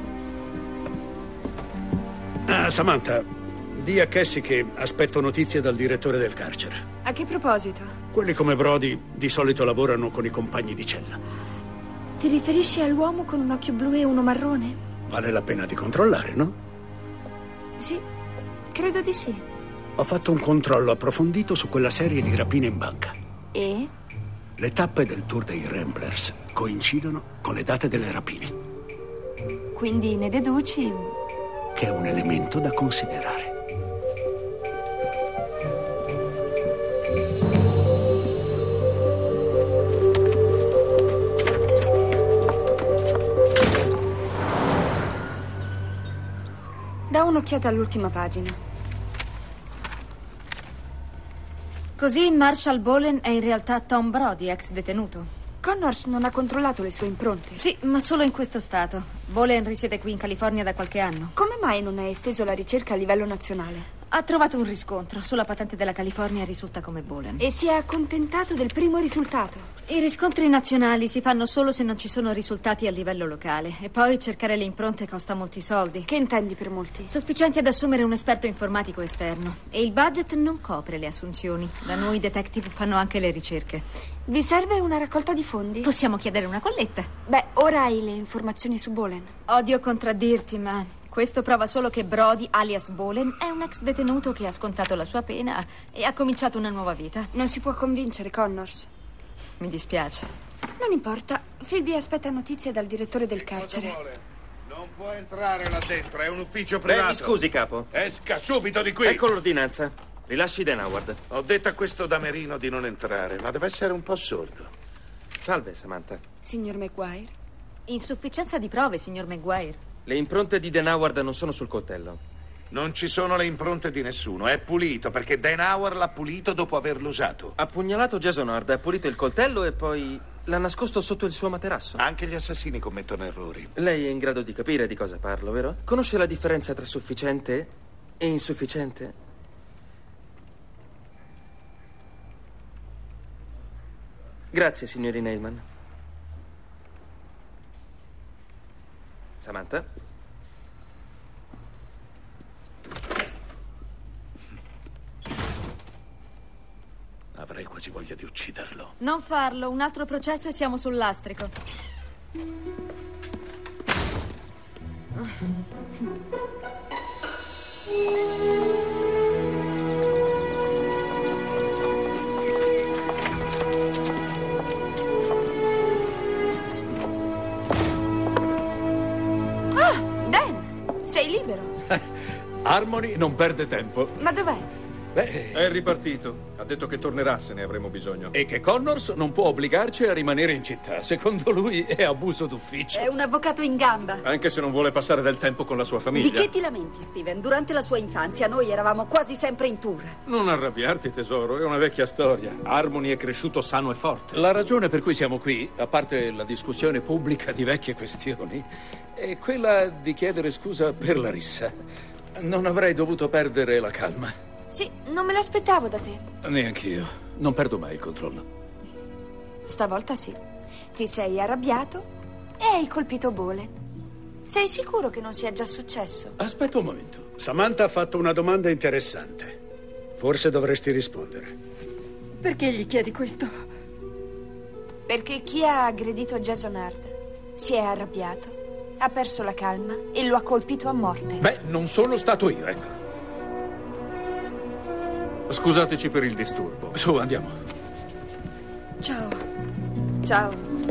Ah, Samantha, di a Cassie che aspetto notizie dal direttore del carcere. A che proposito? Quelli come Brody di solito lavorano con i compagni di cella. Ti riferisci all'uomo con un occhio blu e uno marrone? Vale la pena di controllare, no? Sì, credo di sì. Ho fatto un controllo approfondito su quella serie di rapine in banca. E? Le tappe del tour dei Ramblers coincidono con le date delle rapine. Quindi ne deduci che è un elemento da considerare. Da un'occhiata all'ultima pagina. Così Marshall Bolen è in realtà Tom Brody, ex detenuto. Connors non ha controllato le sue impronte. Sì, ma solo in questo stato. Bolen risiede qui in California da qualche anno. Come mai non ha esteso la ricerca a livello nazionale? Ha trovato un riscontro. Sulla patente della California risulta come Bolen. E si è accontentato del primo risultato? I riscontri nazionali si fanno solo se non ci sono risultati a livello locale. E poi cercare le impronte costa molti soldi. Che intendi per molti? Sufficienti ad assumere un esperto informatico esterno. E il budget non copre le assunzioni. Da noi i detective fanno anche le ricerche. Vi serve una raccolta di fondi? Possiamo chiedere una colletta. Beh, ora hai le informazioni su Bolen. Odio contraddirti, ma questo prova solo che Brody, alias Bolen, è un ex detenuto che ha scontato la sua pena e ha cominciato una nuova vita. Non si può convincere Connors. Mi dispiace. Non importa. Phoebe aspetta notizie dal direttore del carcere. Non può entrare là dentro, è un ufficio privato. Beh, mi scusi, capo. Esca subito di qui. Ecco l'ordinanza. Rilasci Dan Howard. Ho detto a questo damerino di non entrare, ma deve essere un po' sordo. Salve, Samantha. Signor Maguire? Insufficienza di prove, signor Maguire. Le impronte di Dan Howard non sono sul coltello. Non ci sono le impronte di nessuno, è pulito perché Dan Howard l'ha pulito dopo averlo usato. Ha pugnalato Jason Hard, ha pulito il coltello e poi l'ha nascosto sotto il suo materasso. Anche gli assassini commettono errori. Lei è in grado di capire di cosa parlo, vero? Conosce la differenza tra sufficiente e insufficiente? Grazie, signorina Hillman. Samantha? Avrei quasi voglia di ucciderlo. Non farlo, un altro processo e siamo sul lastrico. Ah, Dan, sei libero. Harmony non perde tempo. Ma dov'è? Beh... È ripartito. Ha detto che tornerà se ne avremo bisogno. E che Connors non può obbligarci a rimanere in città. Secondo lui è abuso d'ufficio. È un avvocato in gamba. Anche se non vuole passare del tempo con la sua famiglia. Di che ti lamenti, Steven? Durante la sua infanzia noi eravamo quasi sempre in tour. Non arrabbiarti, tesoro, è una vecchia storia. Harmony è cresciuto sano e forte. La ragione per cui siamo qui, a parte la discussione pubblica di vecchie questioni, è quella di chiedere scusa per la rissa. Non avrei dovuto perdere la calma. Sì, non me l'aspettavo da te. Neanch'io. Non perdo mai il controllo. Stavolta sì. Ti sei arrabbiato e hai colpito Bolen. Sei sicuro che non sia già successo? Aspetta un momento. Samantha ha fatto una domanda interessante. Forse dovresti rispondere. Perché gli chiedi questo? Perché chi ha aggredito Jason Hard si è arrabbiato, ha perso la calma e lo ha colpito a morte. Beh, non sono stato io, ecco. Scusateci per il disturbo. Su, andiamo. Ciao. Ciao.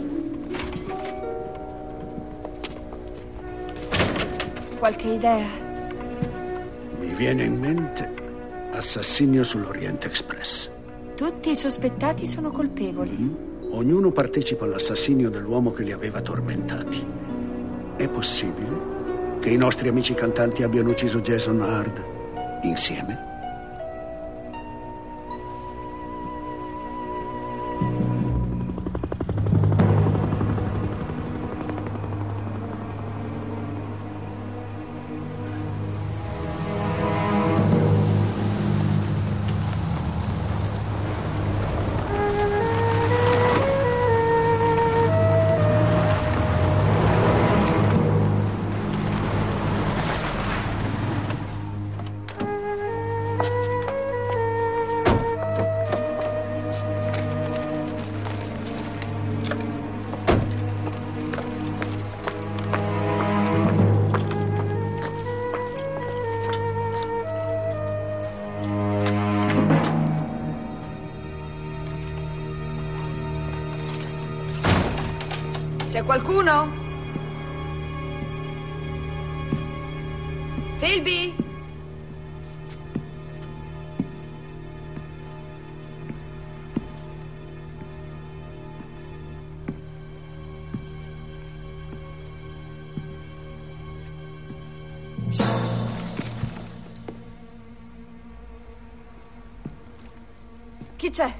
Qualche idea? Mi viene in mente assassinio sull'Orient Express. Tutti i sospettati sono colpevoli. Mm-hmm. Ognuno partecipa all'assassinio dell'uomo che li aveva tormentati. È possibile che i nostri amici cantanti abbiano ucciso Jason Hard insieme? C'è qualcuno? Philby? Chi c'è?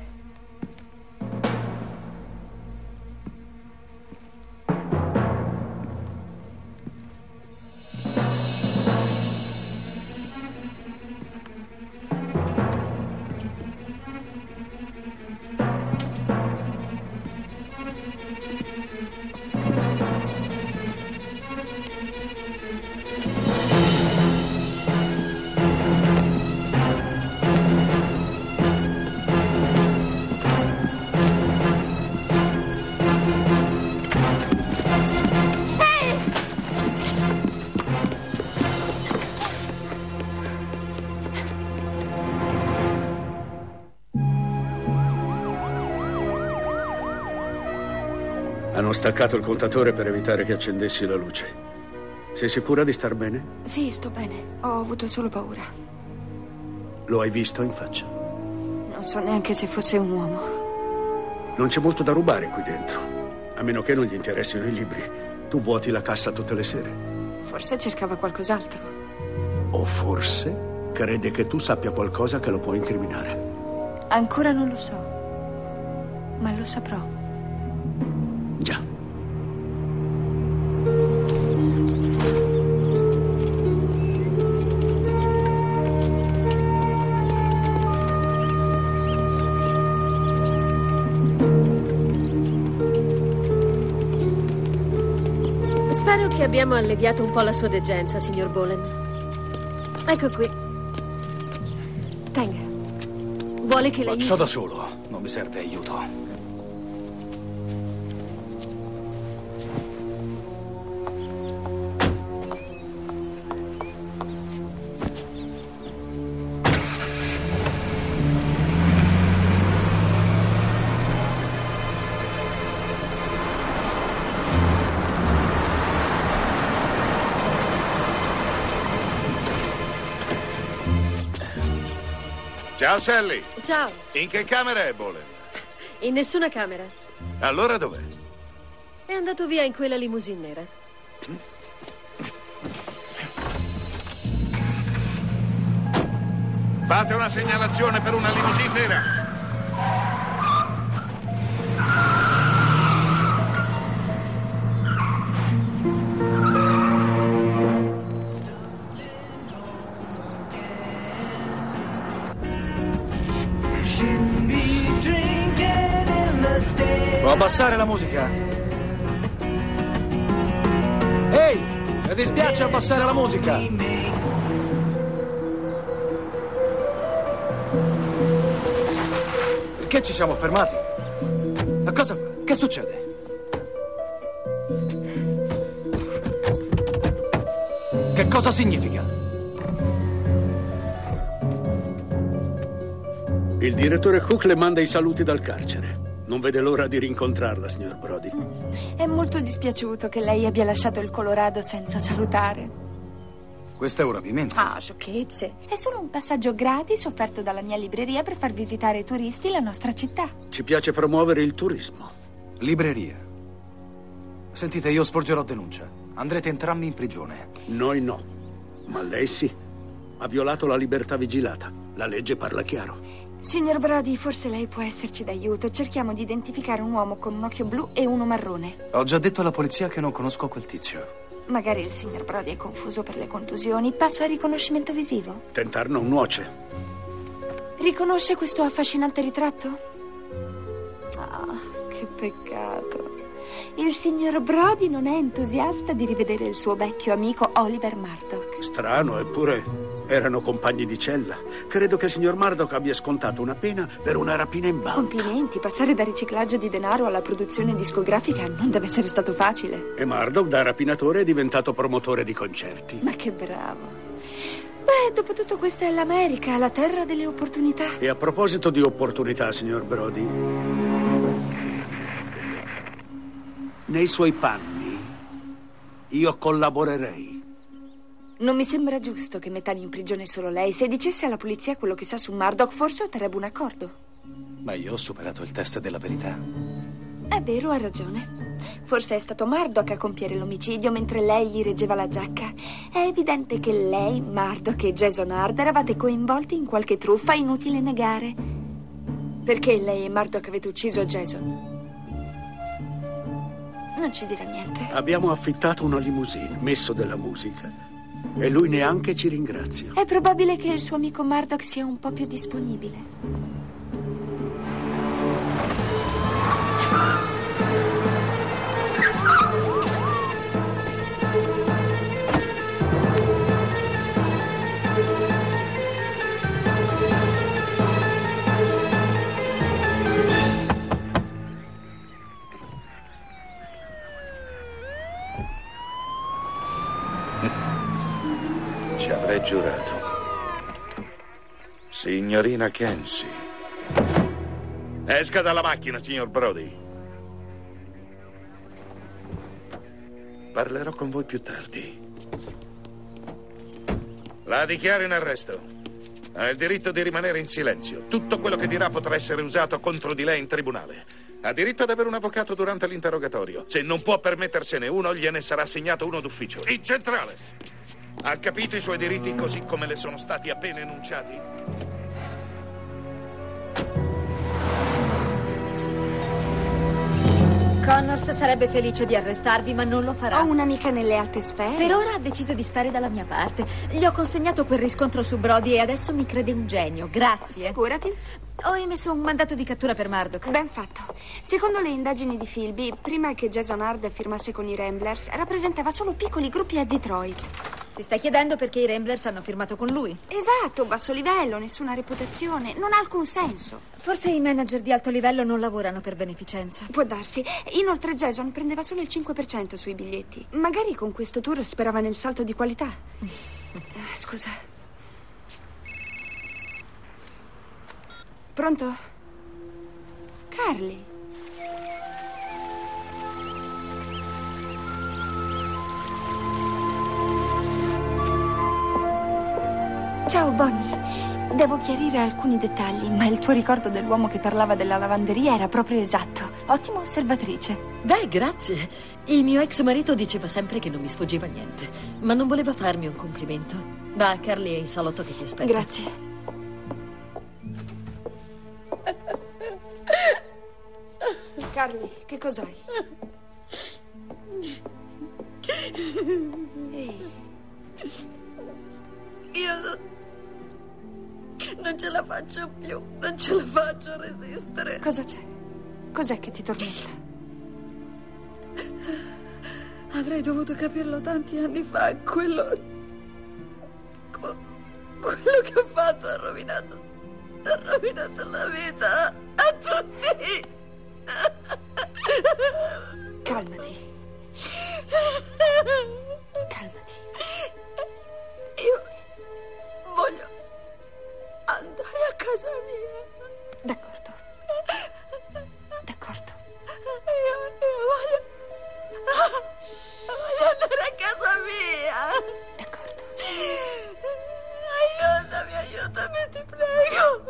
Hanno staccato il contatore per evitare che accendessi la luce. Sei sicura di star bene? Sì, sto bene. Ho avuto solo paura. Lo hai visto in faccia? Non so neanche se fosse un uomo. Non c'è molto da rubare qui dentro. A meno che non gli interessino i libri. Tu vuoti la cassa tutte le sere. Forse cercava qualcos'altro. O forse crede che tu sappia qualcosa che lo può incriminare. Ancora non lo so. Ma lo saprò. Già. Spero che abbiamo alleviato un po' la sua degenza, signor Bolen. Ecco qui. Tenga. Vuole che lei... Faccio da solo, non mi serve aiuto. Ciao, Sally. Ciao. In che camera è Bolen? In nessuna camera. Allora dov'è? È andato via in quella limousine nera. Fate una segnalazione per una limousine nera. Può abbassare la musica? Ehi, mi dispiace abbassare la musica. Perché ci siamo fermati? Ma cosa fa? Che succede? Che cosa significa? Il direttore Cook le manda i saluti dal carcere. Non vede l'ora di rincontrarla, signor Brody. È molto dispiaciuto che lei abbia lasciato il Colorado senza salutare. Questo è un rapimento. Ah, sciocchezze. È solo un passaggio gratis offerto dalla mia libreria per far visitare ai turisti la nostra città. Ci piace promuovere il turismo. Libreria. Sentite, io sporgerò denuncia. Andrete entrambi in prigione. Noi no. Ma lei sì. Ha violato la libertà vigilata. La legge parla chiaro. Signor Brody, forse lei può esserci d'aiuto. Cerchiamo di identificare un uomo con un occhio blu e uno marrone. Ho già detto alla polizia che non conosco quel tizio. Magari il signor Brody è confuso per le contusioni. Passo al riconoscimento visivo. Tentar non nuoce. Riconosce questo affascinante ritratto? Ah, che peccato. Il signor Brody non è entusiasta di rivedere il suo vecchio amico Oliver Murdoch. Strano, eppure erano compagni di cella. Credo che il signor Murdoch abbia scontato una pena per una rapina in banca. Complimenti, passare da riciclaggio di denaro alla produzione discografica non deve essere stato facile. E Murdoch, da rapinatore, è diventato promotore di concerti. Ma che bravo. Beh, dopo tutto questa è l'America, la terra delle opportunità. E a proposito di opportunità, signor Brody, nei suoi panni io collaborerei. Non mi sembra giusto che mettani in prigione solo lei. Se dicesse alla polizia quello che sa su Murdoch, forse otterrebbe un accordo. Ma io ho superato il test della verità. È vero, ha ragione. Forse è stato Murdoch a compiere l'omicidio mentre lei gli reggeva la giacca. È evidente che lei, Murdoch e Jason Hard eravate coinvolti in qualche truffa, inutile negare. Perché lei e Murdoch avete ucciso Jason? Non ci dirà niente. Abbiamo affittato una limousine, messo della musica, e lui neanche ci ringrazia. È probabile che il suo amico Murdoch sia un po' più disponibile. Ci avrei giurato. Signorina Kensi. Esca dalla macchina, signor Brody. Parlerò con voi più tardi. La dichiaro in arresto. Ha il diritto di rimanere in silenzio. Tutto quello che dirà potrà essere usato contro di lei in tribunale. Ha diritto ad avere un avvocato durante l'interrogatorio. Se non può permettersene uno, gliene sarà assegnato uno d'ufficio. In centrale. Ha capito i suoi diritti così come le sono stati appena enunciati? Connors sarebbe felice di arrestarvi, ma non lo farà. Ho un'amica nelle alte sfere. Per ora ha deciso di stare dalla mia parte. Gli ho consegnato quel riscontro su Brody e adesso mi crede un genio. Grazie. Figurati. Ho emesso un mandato di cattura per Murdoch. Ben fatto. Secondo le indagini di Philby, prima che Jason Hard firmasse con i Ramblers, rappresentava solo piccoli gruppi a Detroit. Ti stai chiedendo perché i Ramblers hanno firmato con lui? Esatto, basso livello, nessuna reputazione, non ha alcun senso. Forse i manager di alto livello non lavorano per beneficenza. Può darsi. Inoltre Jason prendeva solo il cinque per cento sui biglietti. Magari con questo tour sperava nel salto di qualità. Scusa. Pronto? Carly? Ciao, Bonnie. Devo chiarire alcuni dettagli, ma il tuo ricordo dell'uomo che parlava della lavanderia era proprio esatto. Ottima osservatrice. Beh, grazie. Il mio ex marito diceva sempre che non mi sfuggiva niente, ma non voleva farmi un complimento. Va, Carly è in salotto che ti aspetta. Grazie. Carly, che cos'hai? Ehi. Io non ce la faccio più, non ce la faccio a resistere. Cosa c'è? Cos'è che ti tormenta? Avrei dovuto capirlo tanti anni fa. Quello... Quello che ho fatto ha rovinato... Ha rovinato la vita a tutti. Calmati. Calmati. Io voglio andare a casa mia. D'accordo. D'accordo. Io, io voglio... Voglio andare a casa mia. D'accordo. Aiutami, aiutami, ti prego.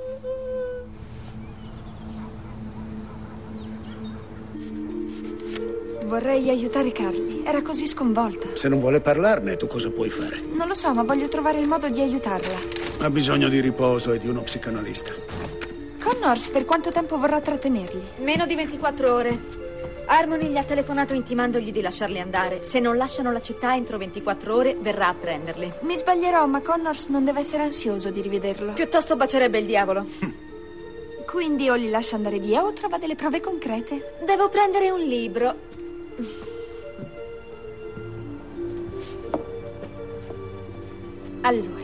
Vorrei aiutare Carly. Era così sconvolta. Se non vuole parlarne, tu cosa puoi fare? Non lo so, ma voglio trovare il modo di aiutarla. Ha bisogno di riposo e di uno psicanalista. Connors, per quanto tempo vorrà trattenerli? Meno di ventiquattro ore. Harmony gli ha telefonato intimandogli di lasciarli andare. Se non lasciano la città entro ventiquattro ore, verrà a prenderli. Mi sbaglierò, ma Connors non deve essere ansioso di rivederlo. Piuttosto bacerebbe il diavolo. Quindi o li lascia andare via o trova delle prove concrete. Devo prendere un libro. Allora,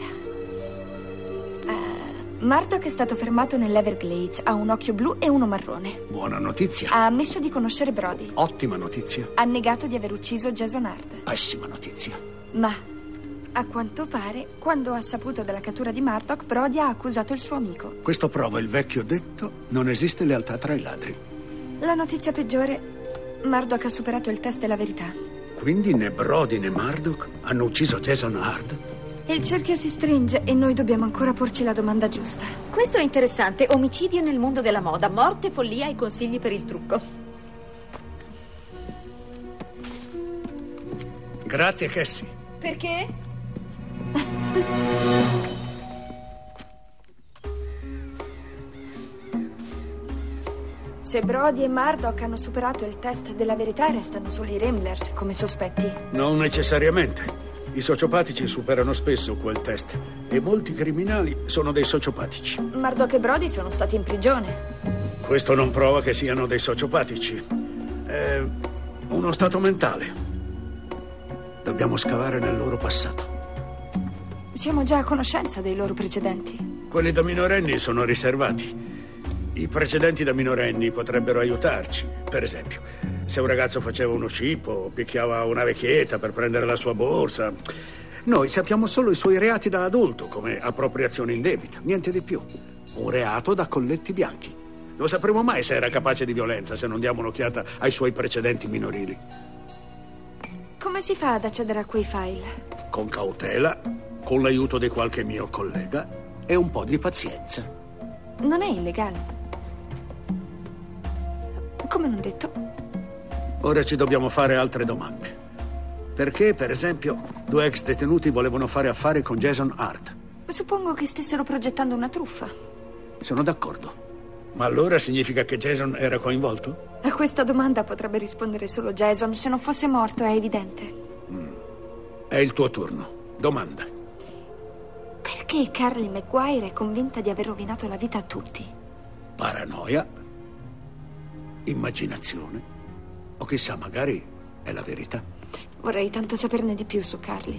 uh, Murdoch è stato fermato nell'Everglades. Ha un occhio blu e uno marrone. Buona notizia. Ha ammesso di conoscere Brody. Ottima notizia. Ha negato di aver ucciso Jason Hard. Pessima notizia. Ma, a quanto pare, quando ha saputo della cattura di Murdoch, Brody ha accusato il suo amico. Questo prova il vecchio detto: non esiste lealtà tra i ladri. La notizia peggiore... Murdoch ha superato il test della verità. Quindi né Brody né Murdoch hanno ucciso Jason Hard? Il cerchio si stringe e noi dobbiamo ancora porci la domanda giusta. Questo è interessante. Omicidio nel mondo della moda. Morte, follia e consigli per il trucco. Grazie, Cassie. Perché? Se Brody e Murdoch hanno superato il test della verità, restano solo i Ramblers come sospetti. Non necessariamente. I sociopatici superano spesso quel test e molti criminali sono dei sociopatici. Murdoch e Brody sono stati in prigione. Questo non prova che siano dei sociopatici. È uno stato mentale. Dobbiamo scavare nel loro passato. Siamo già a conoscenza dei loro precedenti. Quelli da minorenni sono riservati. I precedenti da minorenni potrebbero aiutarci. Per esempio, se un ragazzo faceva uno scippo o picchiava una vecchietta per prendere la sua borsa. Noi sappiamo solo i suoi reati da adulto, come appropriazione indebita, niente di più. Un reato da colletti bianchi. Non sapremo mai se era capace di violenza se non diamo un'occhiata ai suoi precedenti minorili. Come si fa ad accedere a quei file? Con cautela, con l'aiuto di qualche mio collega e un po' di pazienza. Non è illegale. Come non detto. Ora ci dobbiamo fare altre domande. Perché, per esempio, due ex detenuti volevano fare affari con Jason Hard? Suppongo che stessero progettando una truffa. Sono d'accordo. Ma allora significa che Jason era coinvolto? A questa domanda potrebbe rispondere solo Jason. Se non fosse morto, è evidente. Mm. È il tuo turno. Domanda. Perché Carly Maguire è convinta di aver rovinato la vita a tutti? Paranoia? Immaginazione? O chissà, magari è la verità. Vorrei tanto saperne di più su Carly.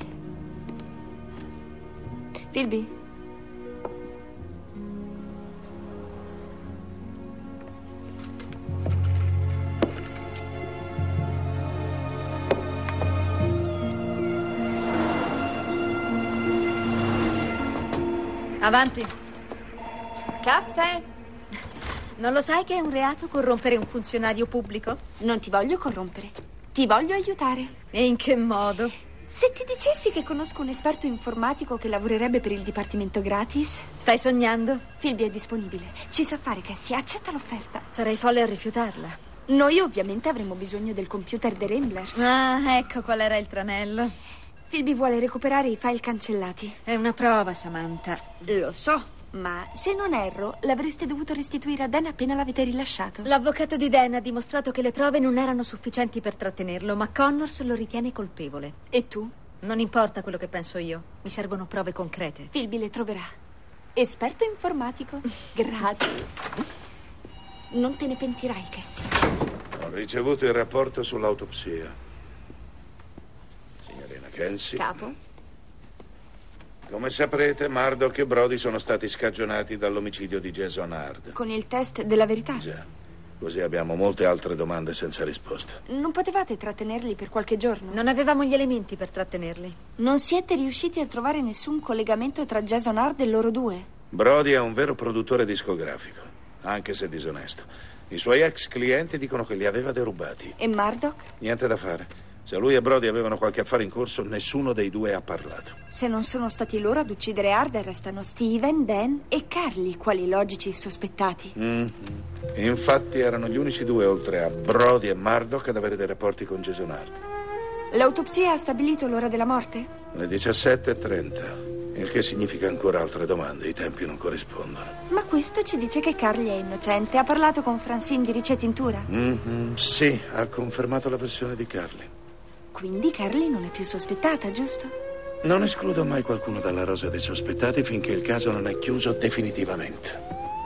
Philby? Avanti. Caffè? Non lo sai che è un reato corrompere un funzionario pubblico? Non ti voglio corrompere. Ti voglio aiutare. E in che modo? Se ti dicessi che conosco un esperto informatico che lavorerebbe per il dipartimento gratis? Stai sognando? Phoebe è disponibile. Ci sa fare, Cassie. Accetta l'offerta. Sarei folle a rifiutarla. Noi ovviamente avremo bisogno del computer dei Ramblers. Ah, ecco qual era il tranello. Phoebe vuole recuperare i file cancellati. È una prova, Samantha. Lo so. Ma se non erro, l'avreste dovuto restituire a Dan appena l'avete rilasciato. L'avvocato di Dan ha dimostrato che le prove non erano sufficienti per trattenerlo, ma Connors lo ritiene colpevole. E tu? Non importa quello che penso io. Mi servono prove concrete. Phoebe le troverà. Esperto informatico. Gratis. Non te ne pentirai, Cassie. Ho ricevuto il rapporto sull'autopsia. Signorina Kelsey. Capo? Come saprete, Murdoch e Brody sono stati scagionati dall'omicidio di Jason Hard. Con il test della verità? Già. Così abbiamo molte altre domande senza risposta. Non potevate trattenerli per qualche giorno? Non avevamo gli elementi per trattenerli. Non siete riusciti a trovare nessun collegamento tra Jason Hard e loro due? Brody è un vero produttore discografico, anche se disonesto. I suoi ex clienti dicono che li aveva derubati. E Murdoch? Niente da fare. Se lui e Brody avevano qualche affare in corso, nessuno dei due ha parlato. Se non sono stati loro ad uccidere Hard, restano Steven, Dan e Carly, quali logici sospettati. Mm-hmm. Infatti erano gli unici due, oltre a Brody e Murdoch, ad avere dei rapporti con Jason Hard. L'autopsia ha stabilito l'ora della morte? Le diciassette e trenta, il che significa ancora altre domande, i tempi non corrispondono. Ma questo ci dice che Carly è innocente. Ha parlato con Francine di ricetintura? Mm-hmm. Sì, ha confermato la versione di Carly. Quindi Carly non è più sospettata, giusto? Non escludo mai qualcuno dalla rosa dei sospettati finché il caso non è chiuso definitivamente.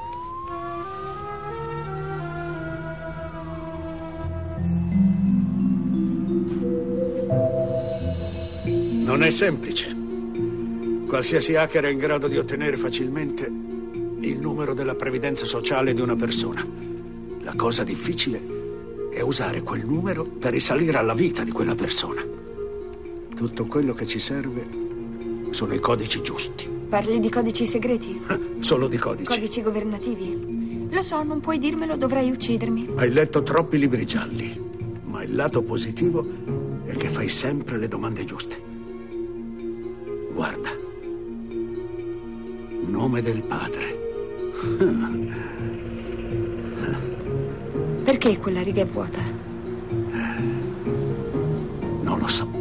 Non è semplice. Qualsiasi hacker è in grado di ottenere facilmente il numero della previdenza sociale di una persona. La cosa difficile è usare quel numero per risalire alla vita di quella persona. Tutto quello che ci serve sono i codici giusti. Parli di codici segreti? Solo di codici. Codici governativi? Lo so, non puoi dirmelo, dovrai uccidermi. Hai letto troppi libri gialli, ma il lato positivo è che fai sempre le domande giuste. Guarda. Nome del padre. Perché quella riga è vuota? Non lo so.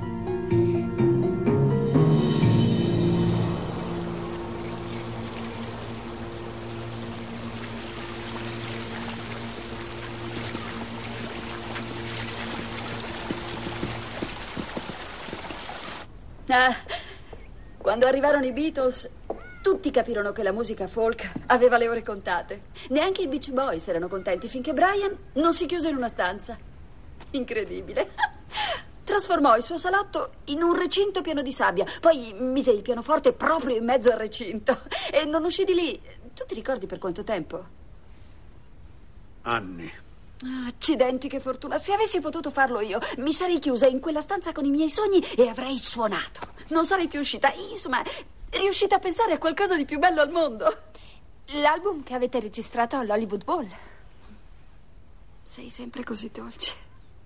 Ah, quando arrivarono i Beatles, tutti capirono che la musica folk aveva le ore contate. Neanche i Beach Boys erano contenti finché Brian non si chiuse in una stanza. Incredibile. Trasformò il suo salotto in un recinto pieno di sabbia. Poi mise il pianoforte proprio in mezzo al recinto. E non uscì di lì. Tu ti ricordi per quanto tempo? Anni. Ah, accidenti, che fortuna. Se avessi potuto farlo io, mi sarei chiusa in quella stanza con i miei sogni e avrei suonato. Non sarei più uscita. Insomma, riuscite a pensare a qualcosa di più bello al mondo? L'album che avete registrato all'Hollywood Bowl. Sei sempre così dolce.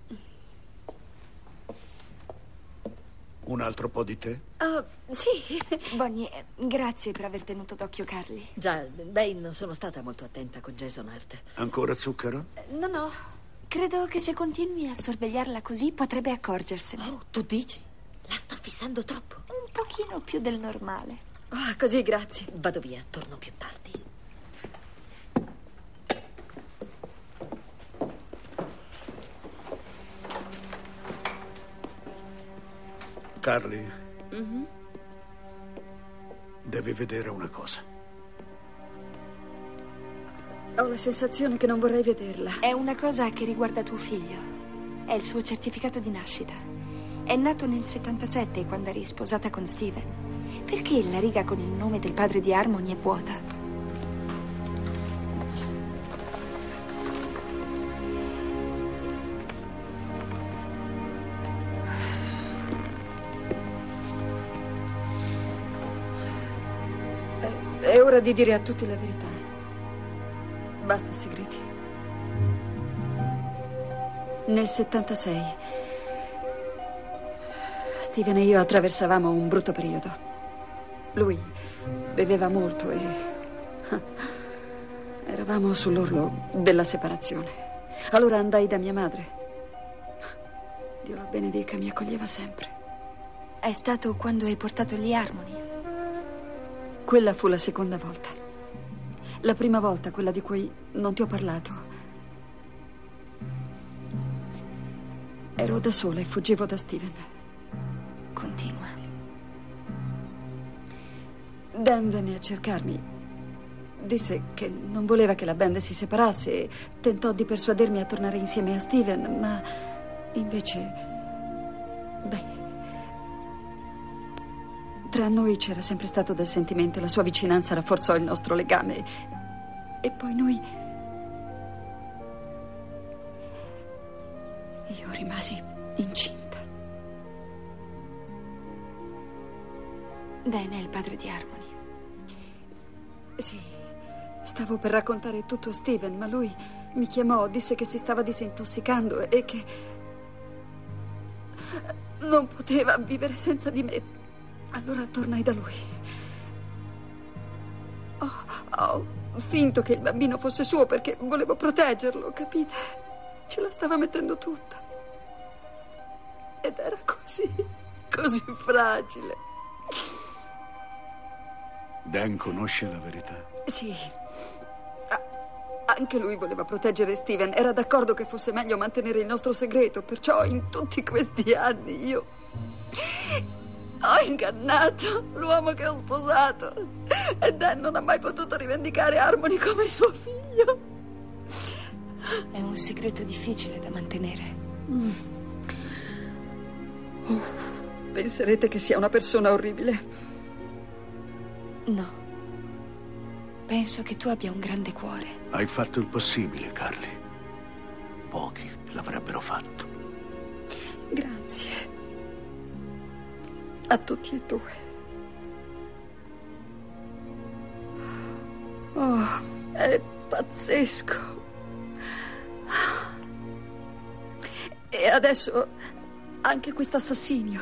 Un altro po' di tè? Oh, sì. Bonnie, grazie per aver tenuto d'occhio Carly. Già, beh, non sono stata molto attenta con Jason Hart. Ancora zucchero? No, no. Credo che se continui a sorvegliarla così potrebbe accorgersene. Oh, tu dici? La sto fissando troppo. Un pochino più del normale. Ah, oh, così, grazie. Vado via, torno più tardi. Carly, mm-hmm. devi vedere una cosa. Ho la sensazione che non vorrei vederla. È una cosa che riguarda tuo figlio. È il suo certificato di nascita. È nato nel settantasette, quando eri sposata con Steven. Perché la riga con il nome del padre di Harmony è vuota? È ora di dire a tutti la verità. Basta segreti. Nel settantasei Steven e io attraversavamo un brutto periodo. Lui beveva molto e eravamo sull'orlo della separazione. Allora andai da mia madre. Dio la benedica, mi accoglieva sempre. È stato quando hai portato gli Harmony? Quella fu la seconda volta. La prima volta, quella di cui non ti ho parlato. Ero da sola e fuggivo da Steven. Continua. Dan venne a cercarmi. Disse che non voleva che la band si separasse e tentò di persuadermi a tornare insieme a Steven, ma invece... Beh... Tra noi c'era sempre stato del sentimento e la sua vicinanza rafforzò il nostro legame. E poi noi... Io rimasi incinta. Dan è il padre di Harmony. Sì, stavo per raccontare tutto a Steven, ma lui mi chiamò, disse che si stava disintossicando e che non poteva vivere senza di me. Allora tornai da lui. Ho, ho finto che il bambino fosse suo perché volevo proteggerlo, capite? Ce la stava mettendo tutta. Ed era così, così fragile. Dan conosce la verità? Sì. Anche lui voleva proteggere Steven. Era d'accordo che fosse meglio mantenere il nostro segreto. Perciò in tutti questi anni io ho ingannato l'uomo che ho sposato. E Dan non ha mai potuto rivendicare Harmony come suo figlio. È un segreto difficile da mantenere. Mm. Oh, penserete che sia una persona orribile. No. Penso che tu abbia un grande cuore. Hai fatto il possibile, Carly. Pochi l'avrebbero fatto. Grazie. A tutti e due. Oh, è pazzesco. E adesso anche questo assassinio.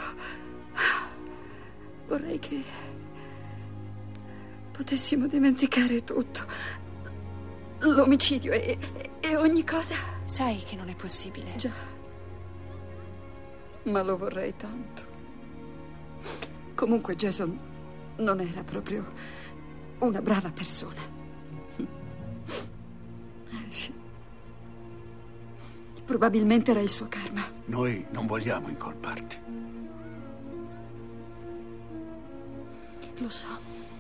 Vorrei che potessimo dimenticare tutto. L'omicidio e, e ogni cosa. Sai che non è possibile. Già. Ma lo vorrei tanto. Comunque Jason non era proprio una brava persona. Eh, sì. Probabilmente era il suo karma. Noi non vogliamo incolparti. Lo so.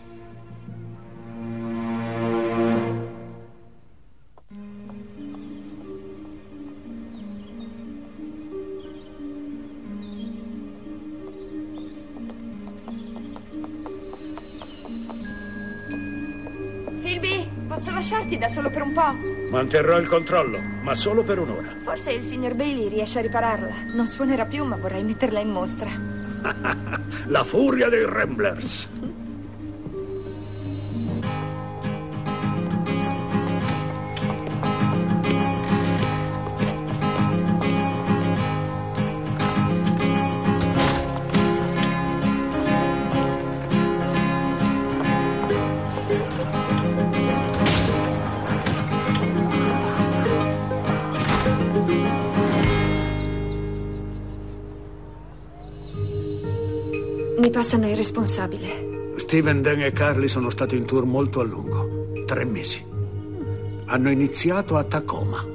Posso lasciarti da solo per un po'? Manterrò il controllo, ma solo per un'ora. Forse il signor Bailey riesce a ripararla. Non suonerà più, ma vorrei metterla in mostra. La furia dei Ramblers. Mi passano il responsabile. Steven, Dan e Carly sono stati in tour molto a lungo. Tre mesi. Hanno iniziato a Tacoma.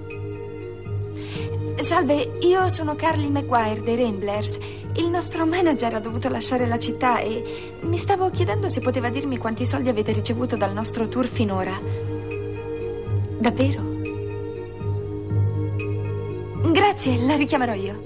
Salve, io sono Carly Maguire dei Ramblers. Il nostro manager ha dovuto lasciare la città e mi stavo chiedendo se poteva dirmi quanti soldi avete ricevuto dal nostro tour finora. Davvero? Grazie, la richiamerò io.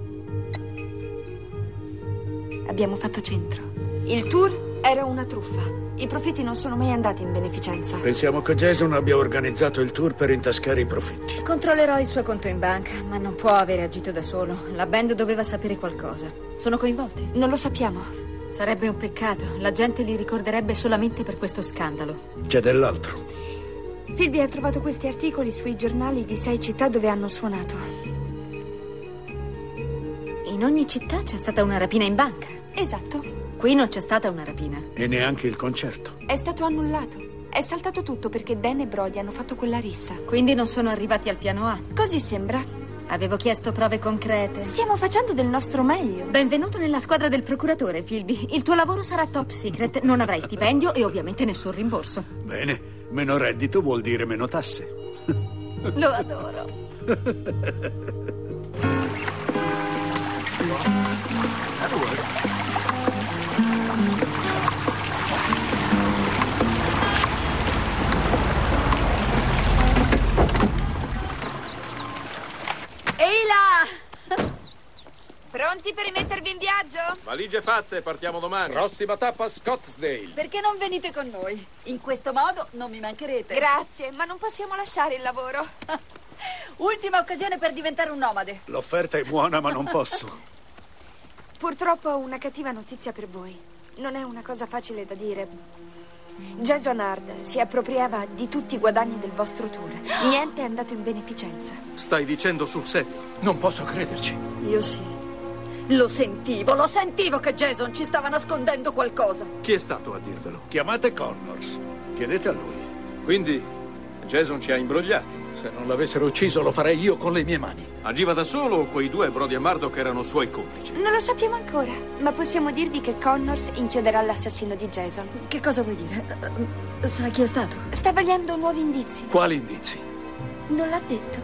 Abbiamo fatto centro. Il tour era una truffa. I profitti non sono mai andati in beneficenza. Pensiamo che Jason abbia organizzato il tour per intascare i profitti. Controllerò il suo conto in banca, ma non può aver agito da solo. La band doveva sapere qualcosa. Sono coinvolti? Non lo sappiamo. Sarebbe un peccato. La gente li ricorderebbe solamente per questo scandalo. C'è dell'altro. Phoebe ha trovato questi articoli sui giornali di sei città dove hanno suonato. In In ogni città c'è stata una rapina in banca. Esatto. Qui non c'è stata una rapina. E neanche il concerto. È stato annullato. È saltato tutto perché Dan e Brody hanno fatto quella rissa. Quindi non sono arrivati al piano A. Così sembra. Avevo chiesto prove concrete. Stiamo facendo del nostro meglio. Benvenuto nella squadra del procuratore, Philby. Il tuo lavoro sarà top secret. Non avrai stipendio e ovviamente nessun rimborso. Bene, meno reddito vuol dire meno tasse. Lo adoro. Ehi là! Pronti per rimettervi in viaggio? Valigie fatte, partiamo domani. Prossima tappa Scottsdale. Perché non venite con noi? In questo modo non mi mancherete. Grazie, ma non possiamo lasciare il lavoro. Ultima occasione per diventare un nomade. L'offerta è buona, ma non posso. Purtroppo ho una cattiva notizia per voi. Non è una cosa facile da dire. Jason Hard si appropriava di tutti i guadagni del vostro tour. Niente è andato in beneficenza. Stai dicendo sul serio? Non posso crederci. Io sì. Lo sentivo, lo sentivo che Jason ci stava nascondendo qualcosa. Chi è stato a dirvelo? Chiamate Connors. Chiedete a lui. Quindi Jason ci ha imbrogliati. Se non l'avessero ucciso lo farei io con le mie mani. Agiva da solo o quei due, Brody e Murdoch, erano suoi complici? Non lo sappiamo ancora, ma possiamo dirvi che Connors inchioderà l'assassino di Jason. Che cosa vuoi dire? Uh, sai chi è stato? Sta vagliando nuovi indizi. Quali indizi? Non l'ha detto.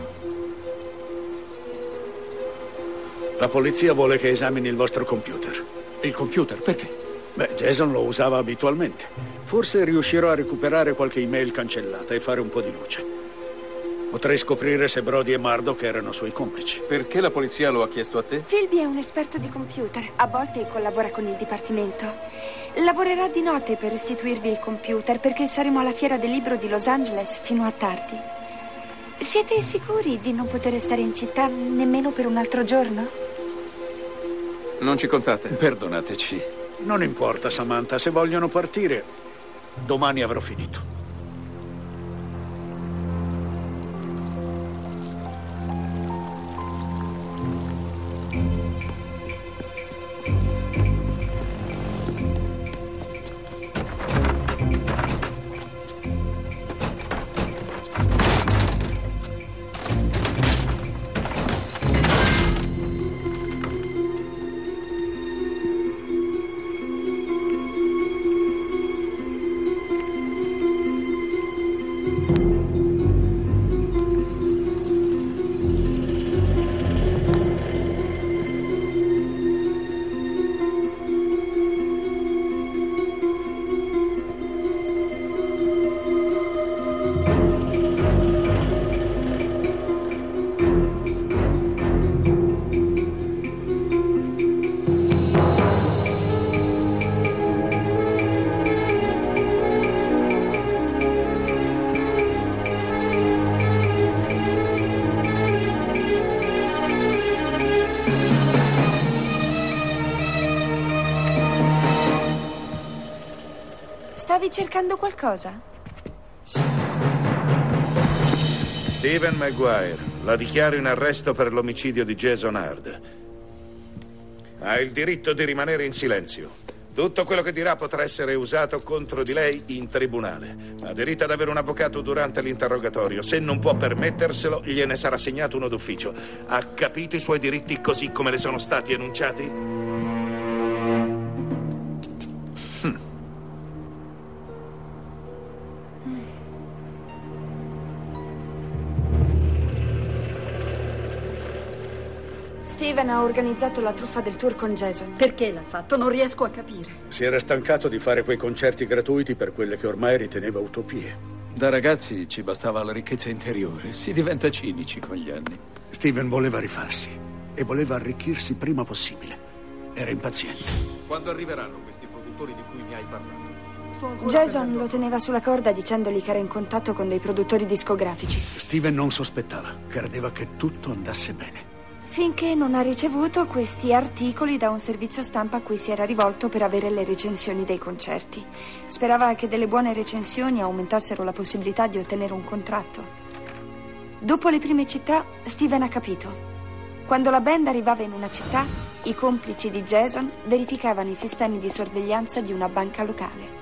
La polizia vuole che esamini il vostro computer. Il computer? Perché? Beh, Jason lo usava abitualmente. Forse riuscirò a recuperare qualche email cancellata e fare un po' di luce. Potrei scoprire se Brody e Murdoch erano suoi complici. Perché la polizia lo ha chiesto a te? Philby è un esperto di computer. A volte collabora con il dipartimento. Lavorerà di notte per restituirvi il computer perché saremo alla fiera del libro di Los Angeles fino a tardi. Siete sicuri di non poter restare in città nemmeno per un altro giorno? Non ci contate? Perdonateci. Non importa, Samantha. Se vogliono partire, domani avrò finito. Stavi cercando qualcosa? Stephen Maguire, la dichiaro in arresto per l'omicidio di Jason Hard. Ha il diritto di rimanere in silenzio. Tutto quello che dirà potrà essere usato contro di lei in tribunale. Ha diritto ad avere un avvocato durante l'interrogatorio. Se non può permetterselo, gliene sarà assegnato uno d'ufficio. Ha capito i suoi diritti così come le sono stati enunciati? Steven ha organizzato la truffa del tour con Jason. Perché l'ha fatto? Non riesco a capire. Si era stancato di fare quei concerti gratuiti per quelle che ormai riteneva utopie. Da ragazzi ci bastava la ricchezza interiore. Si diventa cinici con gli anni. Steven voleva rifarsi e voleva arricchirsi prima possibile. Era impaziente. Quando arriveranno questi produttori di cui mi hai parlato? Jason lo teneva sulla corda dicendogli che era in contatto con dei produttori discografici. Steven non sospettava, credeva che tutto andasse bene. Finché non ha ricevuto questi articoli da un servizio stampa a cui si era rivolto per avere le recensioni dei concerti. Sperava che delle buone recensioni aumentassero la possibilità di ottenere un contratto. Dopo le prime città, Steven ha capito. Quando la band arrivava in una città, i complici di Jason verificavano i sistemi di sorveglianza di una banca locale.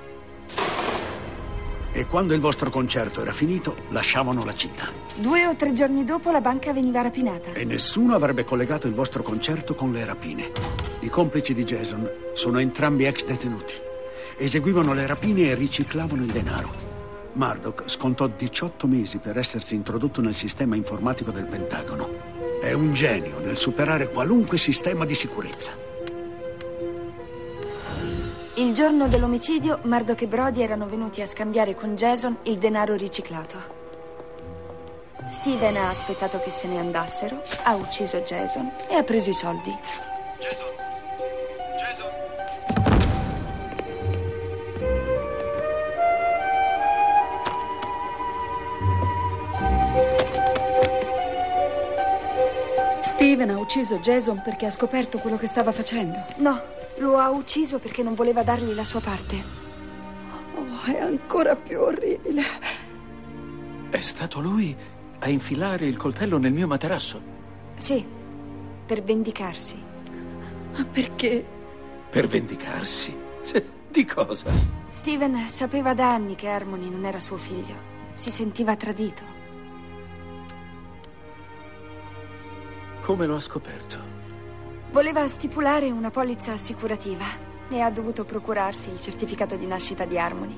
E quando il vostro concerto era finito, lasciavano la città. Due o tre giorni dopo la banca veniva rapinata. E nessuno avrebbe collegato il vostro concerto con le rapine. I complici di Jason sono entrambi ex detenuti. Eseguivano le rapine e riciclavano il denaro. Murdoch scontò diciotto mesi per essersi introdotto nel sistema informatico del Pentagono. È un genio nel superare qualunque sistema di sicurezza. Il giorno dell'omicidio, Murdoch e Brody erano venuti a scambiare con Jason il denaro riciclato. Steven ha aspettato che se ne andassero, ha ucciso Jason e ha preso i soldi. Jason! Jason! Steven ha ucciso Jason perché ha scoperto quello che stava facendo. No, lo ha ucciso perché non voleva dargli la sua parte. Oh, è ancora più orribile. È stato lui a infilare il coltello nel mio materasso? Sì, per vendicarsi. Ma perché? Per vendicarsi? Di cosa? Steven sapeva da anni che Harmony non era suo figlio. Si sentiva tradito. Come lo ha scoperto? Voleva stipulare una polizza assicurativa e ha dovuto procurarsi il certificato di nascita di Harmony.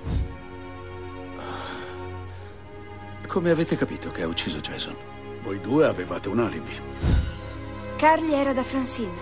Come avete capito che ha ucciso Jason? Voi due avevate un alibi. Carly era da Francine.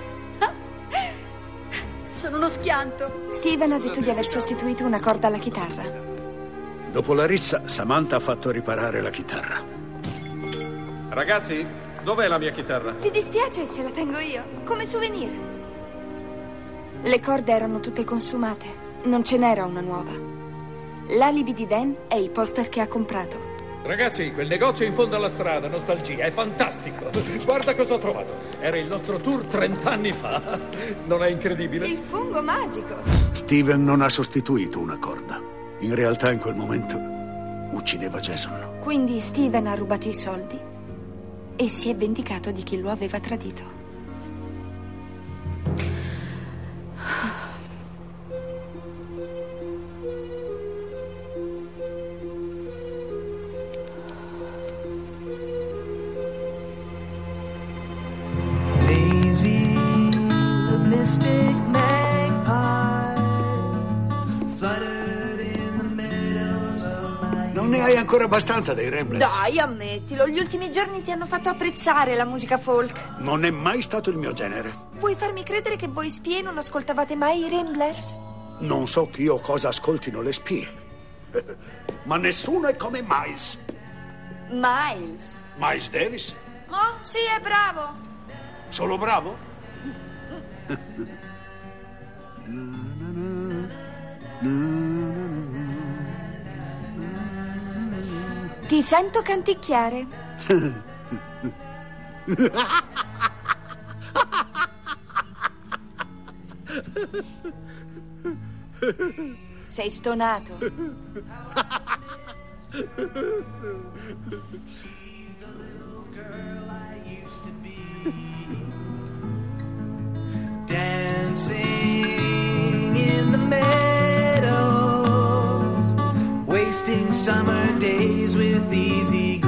Sono uno schianto. Steven ha detto di aver sostituito una corda alla chitarra. Dopo la rissa, Samantha ha fatto riparare la chitarra. Ragazzi, dov'è la mia chitarra? Ti dispiace se la tengo io? Come souvenir. Le corde erano tutte consumate. Non ce n'era una nuova. L'alibi di Dan è il poster che ha comprato. Ragazzi, quel negozio in fondo alla strada, Nostalgia, è fantastico. Guarda cosa ho trovato. Era il nostro tour trent'anni fa. Non è incredibile? Il fungo magico. Steven non ha sostituito una corda. In realtà in quel momento uccideva Jason. Quindi Steven ha rubato i soldi e si è vendicato di chi lo aveva tradito. Non ne hai ancora abbastanza dei Ramblers? Dai, ammettilo, gli ultimi giorni ti hanno fatto apprezzare la musica folk. Non è mai stato il mio genere. Vuoi farmi credere che voi spie non ascoltavate mai i Ramblers? Non so chi o cosa ascoltino le spie. Ma nessuno è come Miles. Miles? Miles Davis? Oh, sì, è bravo. Solo bravo? Ti sento canticchiare. Sei stonato. Dancing in the meadows, wasting summer days with easy